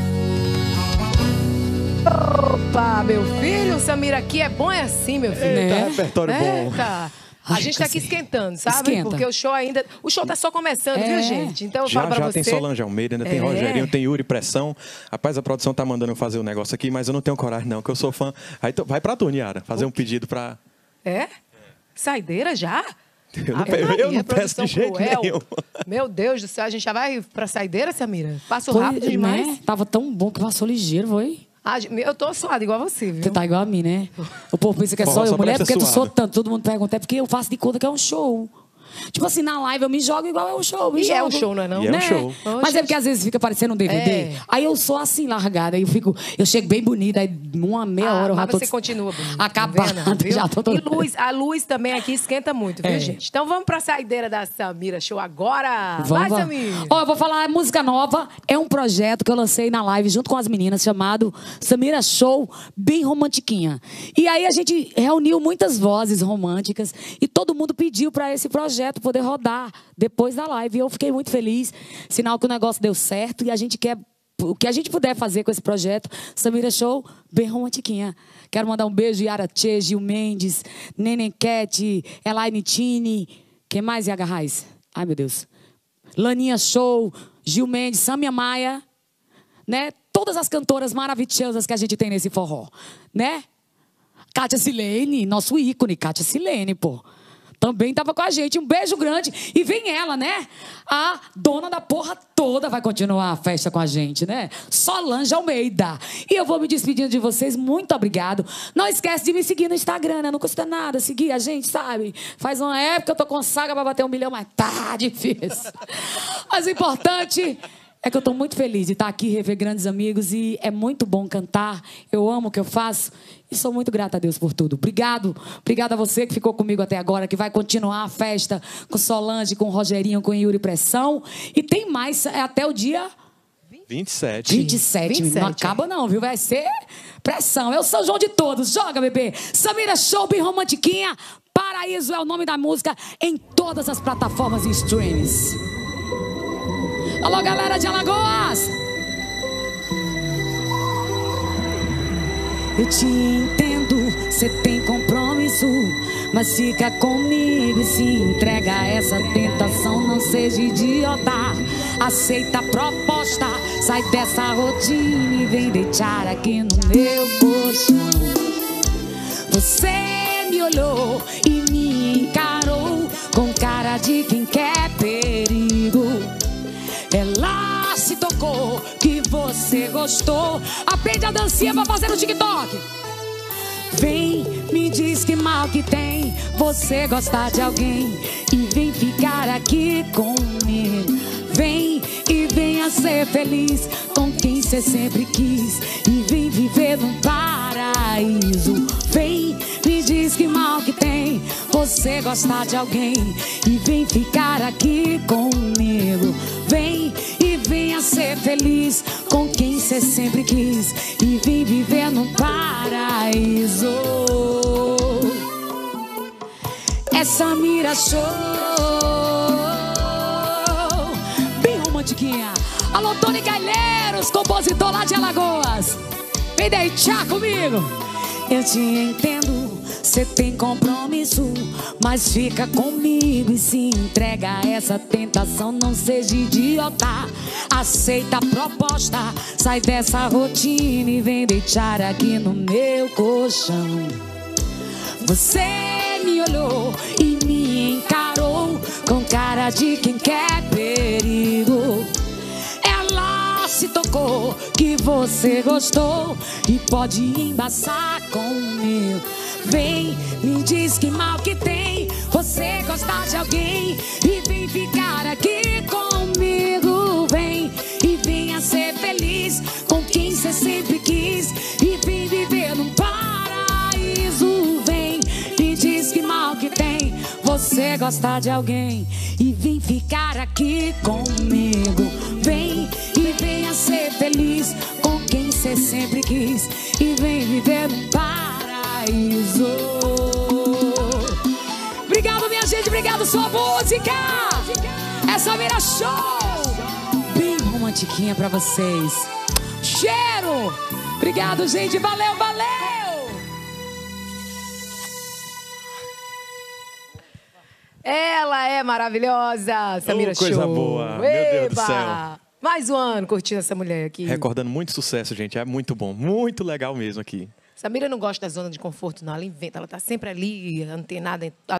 Opa, meu filho, o Samir aqui é bom, é assim, meu filho. Eita, Né? repertório bom. Eita. A Ai, gente tá aqui cansei. esquentando, sabe? Esquenta. Porque o show ainda... O show tá só começando, É. viu, gente? Então eu Já, falo pra já você... tem Solange Almeida, ainda tem É. Rogerinho, tem Yuri Pressão. Rapaz, a produção tá mandando eu fazer um negócio aqui, mas eu não tenho coragem não, que eu sou fã. Aí tu- vai pra tu, Niara, fazer um pedido pra... É? Saideira já? Eu não, Ave pe- eu Maria, não peço produção de jeito cruel. nenhum. Meu Deus do céu, a gente já vai pra saideira, Samira? Passo Foi, rápido demais. né? Tava tão bom que passou ligeiro, foi? Ah, eu tô suada igual você, viu? Você tá igual a mim, né? O povo pensa que é Forró só eu, só mulher, presta porque tu suado. sou tanto. Todo mundo pergunta, é porque eu faço de conta que é um show. Tipo assim, na live eu me jogo igual é um show. Me E jogo. é um show, não é não? E é um Né? show. Mas é porque às vezes fica parecendo um D V D. É. Aí eu sou assim, largada. Aí eu fico, eu chego bem bonita, aí uma meia Ah, hora eu já mas tô você continua bonita. acabada, tá vendo? Viu? já tô toda... E luz, a luz também aqui esquenta muito, viu, É. gente? Então vamos pra saideira da Samira Show agora. Vamos, Vai, vamos. Samir. Ó, eu vou falar música nova. É um projeto que eu lancei na live junto com as meninas, chamado Samira Show, bem romantiquinha. E aí a gente reuniu muitas vozes românticas e todo mundo pediu para esse projeto poder rodar depois da live. E eu fiquei muito feliz, sinal que o negócio deu certo e a gente quer o que a gente puder fazer com esse projeto. Samira Show, bem romantiquinha. Quero mandar um beijo, Yara Tchê, Gil Mendes, Neném Cat, Elaine Tini. Quem mais, Yaga Raiz? Ai, meu Deus. Laninha Show, Gil Mendes, Samia Maia, né? Todas as cantoras maravilhosas que a gente tem nesse forró, né? Kátia Silene, nosso ícone, Kátia Silene, pô. Também tava com a gente. Um beijo grande. E vem ela, né? A dona da porra toda vai continuar a festa com a gente, né? Solange Almeida. E eu vou me despedindo de vocês. Muito obrigado. Não esquece de me seguir no Instagram, né? Não custa nada seguir a gente, sabe? Faz uma época que eu tô com saga pra bater um milhão, mas tá difícil. Mas o importante é que eu tô muito feliz de estar aqui, rever grandes amigos. E é muito bom cantar. Eu amo o que eu faço. E sou muito grata a Deus por tudo. Obrigado. Obrigada a você que ficou comigo até agora, que vai continuar a festa com Solange, com Rogerinho, com Yuri Pressão. E tem mais, é até o dia vinte e sete. vinte e sete. vinte e sete. Não acaba não, viu? Vai ser pressão. É o São João de todos. Joga, bebê. Samira Show, bem romantiquinha. Paraíso é o nome da música em todas as plataformas e streams. Alô, galera de Alagoas! Eu te entendo, cê tem compromisso, mas fica comigo e se entrega a essa tentação. Não seja idiota, aceita a proposta, sai dessa rotina e vem deitar aqui no meu colchão. Você me olhou e me encarou com cara de quem quer perigo. Ela se tocou que você gostou. Aprende a dancinha pra fazer no TikTok. Vem, me diz que mal que tem você gostar de alguém e vem ficar aqui comigo. Vem e venha ser feliz com quem você sempre quis e vem viver num paraíso. Vem, me diz que mal que tem você gostar de alguém e vem ficar aqui comigo. Vem e venha ser feliz com quem você sempre quis e vem viver num paraíso. É Samira Show, bem romantiquinha. Alô, Tony Gailheiros, compositor lá de Alagoas. Vem deitar comigo. Eu te entendo, Cê tem compromisso, mas fica comigo e se entrega a essa tentação. Não seja idiota, aceita a proposta. Sai dessa rotina e vem deitar aqui no meu colchão. Você me olhou e me encarou com cara de quem quer perigo. Ela se tocou que você gostou e pode embaçar com o meu. Vem, me diz que mal que tem você gostar de alguém e vem ficar aqui comigo. Vem e venha ser feliz com quem você sempre quis e vem viver num paraíso. Vem, me diz que mal que tem você gostar de alguém e vem ficar aqui comigo. Vem e venha ser feliz com quem você sempre quis e vem viver num paraíso. Obrigado, minha gente, obrigado, sua música. Essa Samira Show, bem romantiquinha pra vocês. Cheiro. Obrigado, gente, valeu, valeu. Ela é maravilhosa, Samira Oh, coisa Show. boa, meu Deus do céu. Mais um ano curtindo essa mulher aqui. Recordando muito sucesso, gente. É muito bom, muito legal mesmo aqui. Samira não gosta da zona de conforto, não. Ela inventa, ela tá sempre ali, antenada em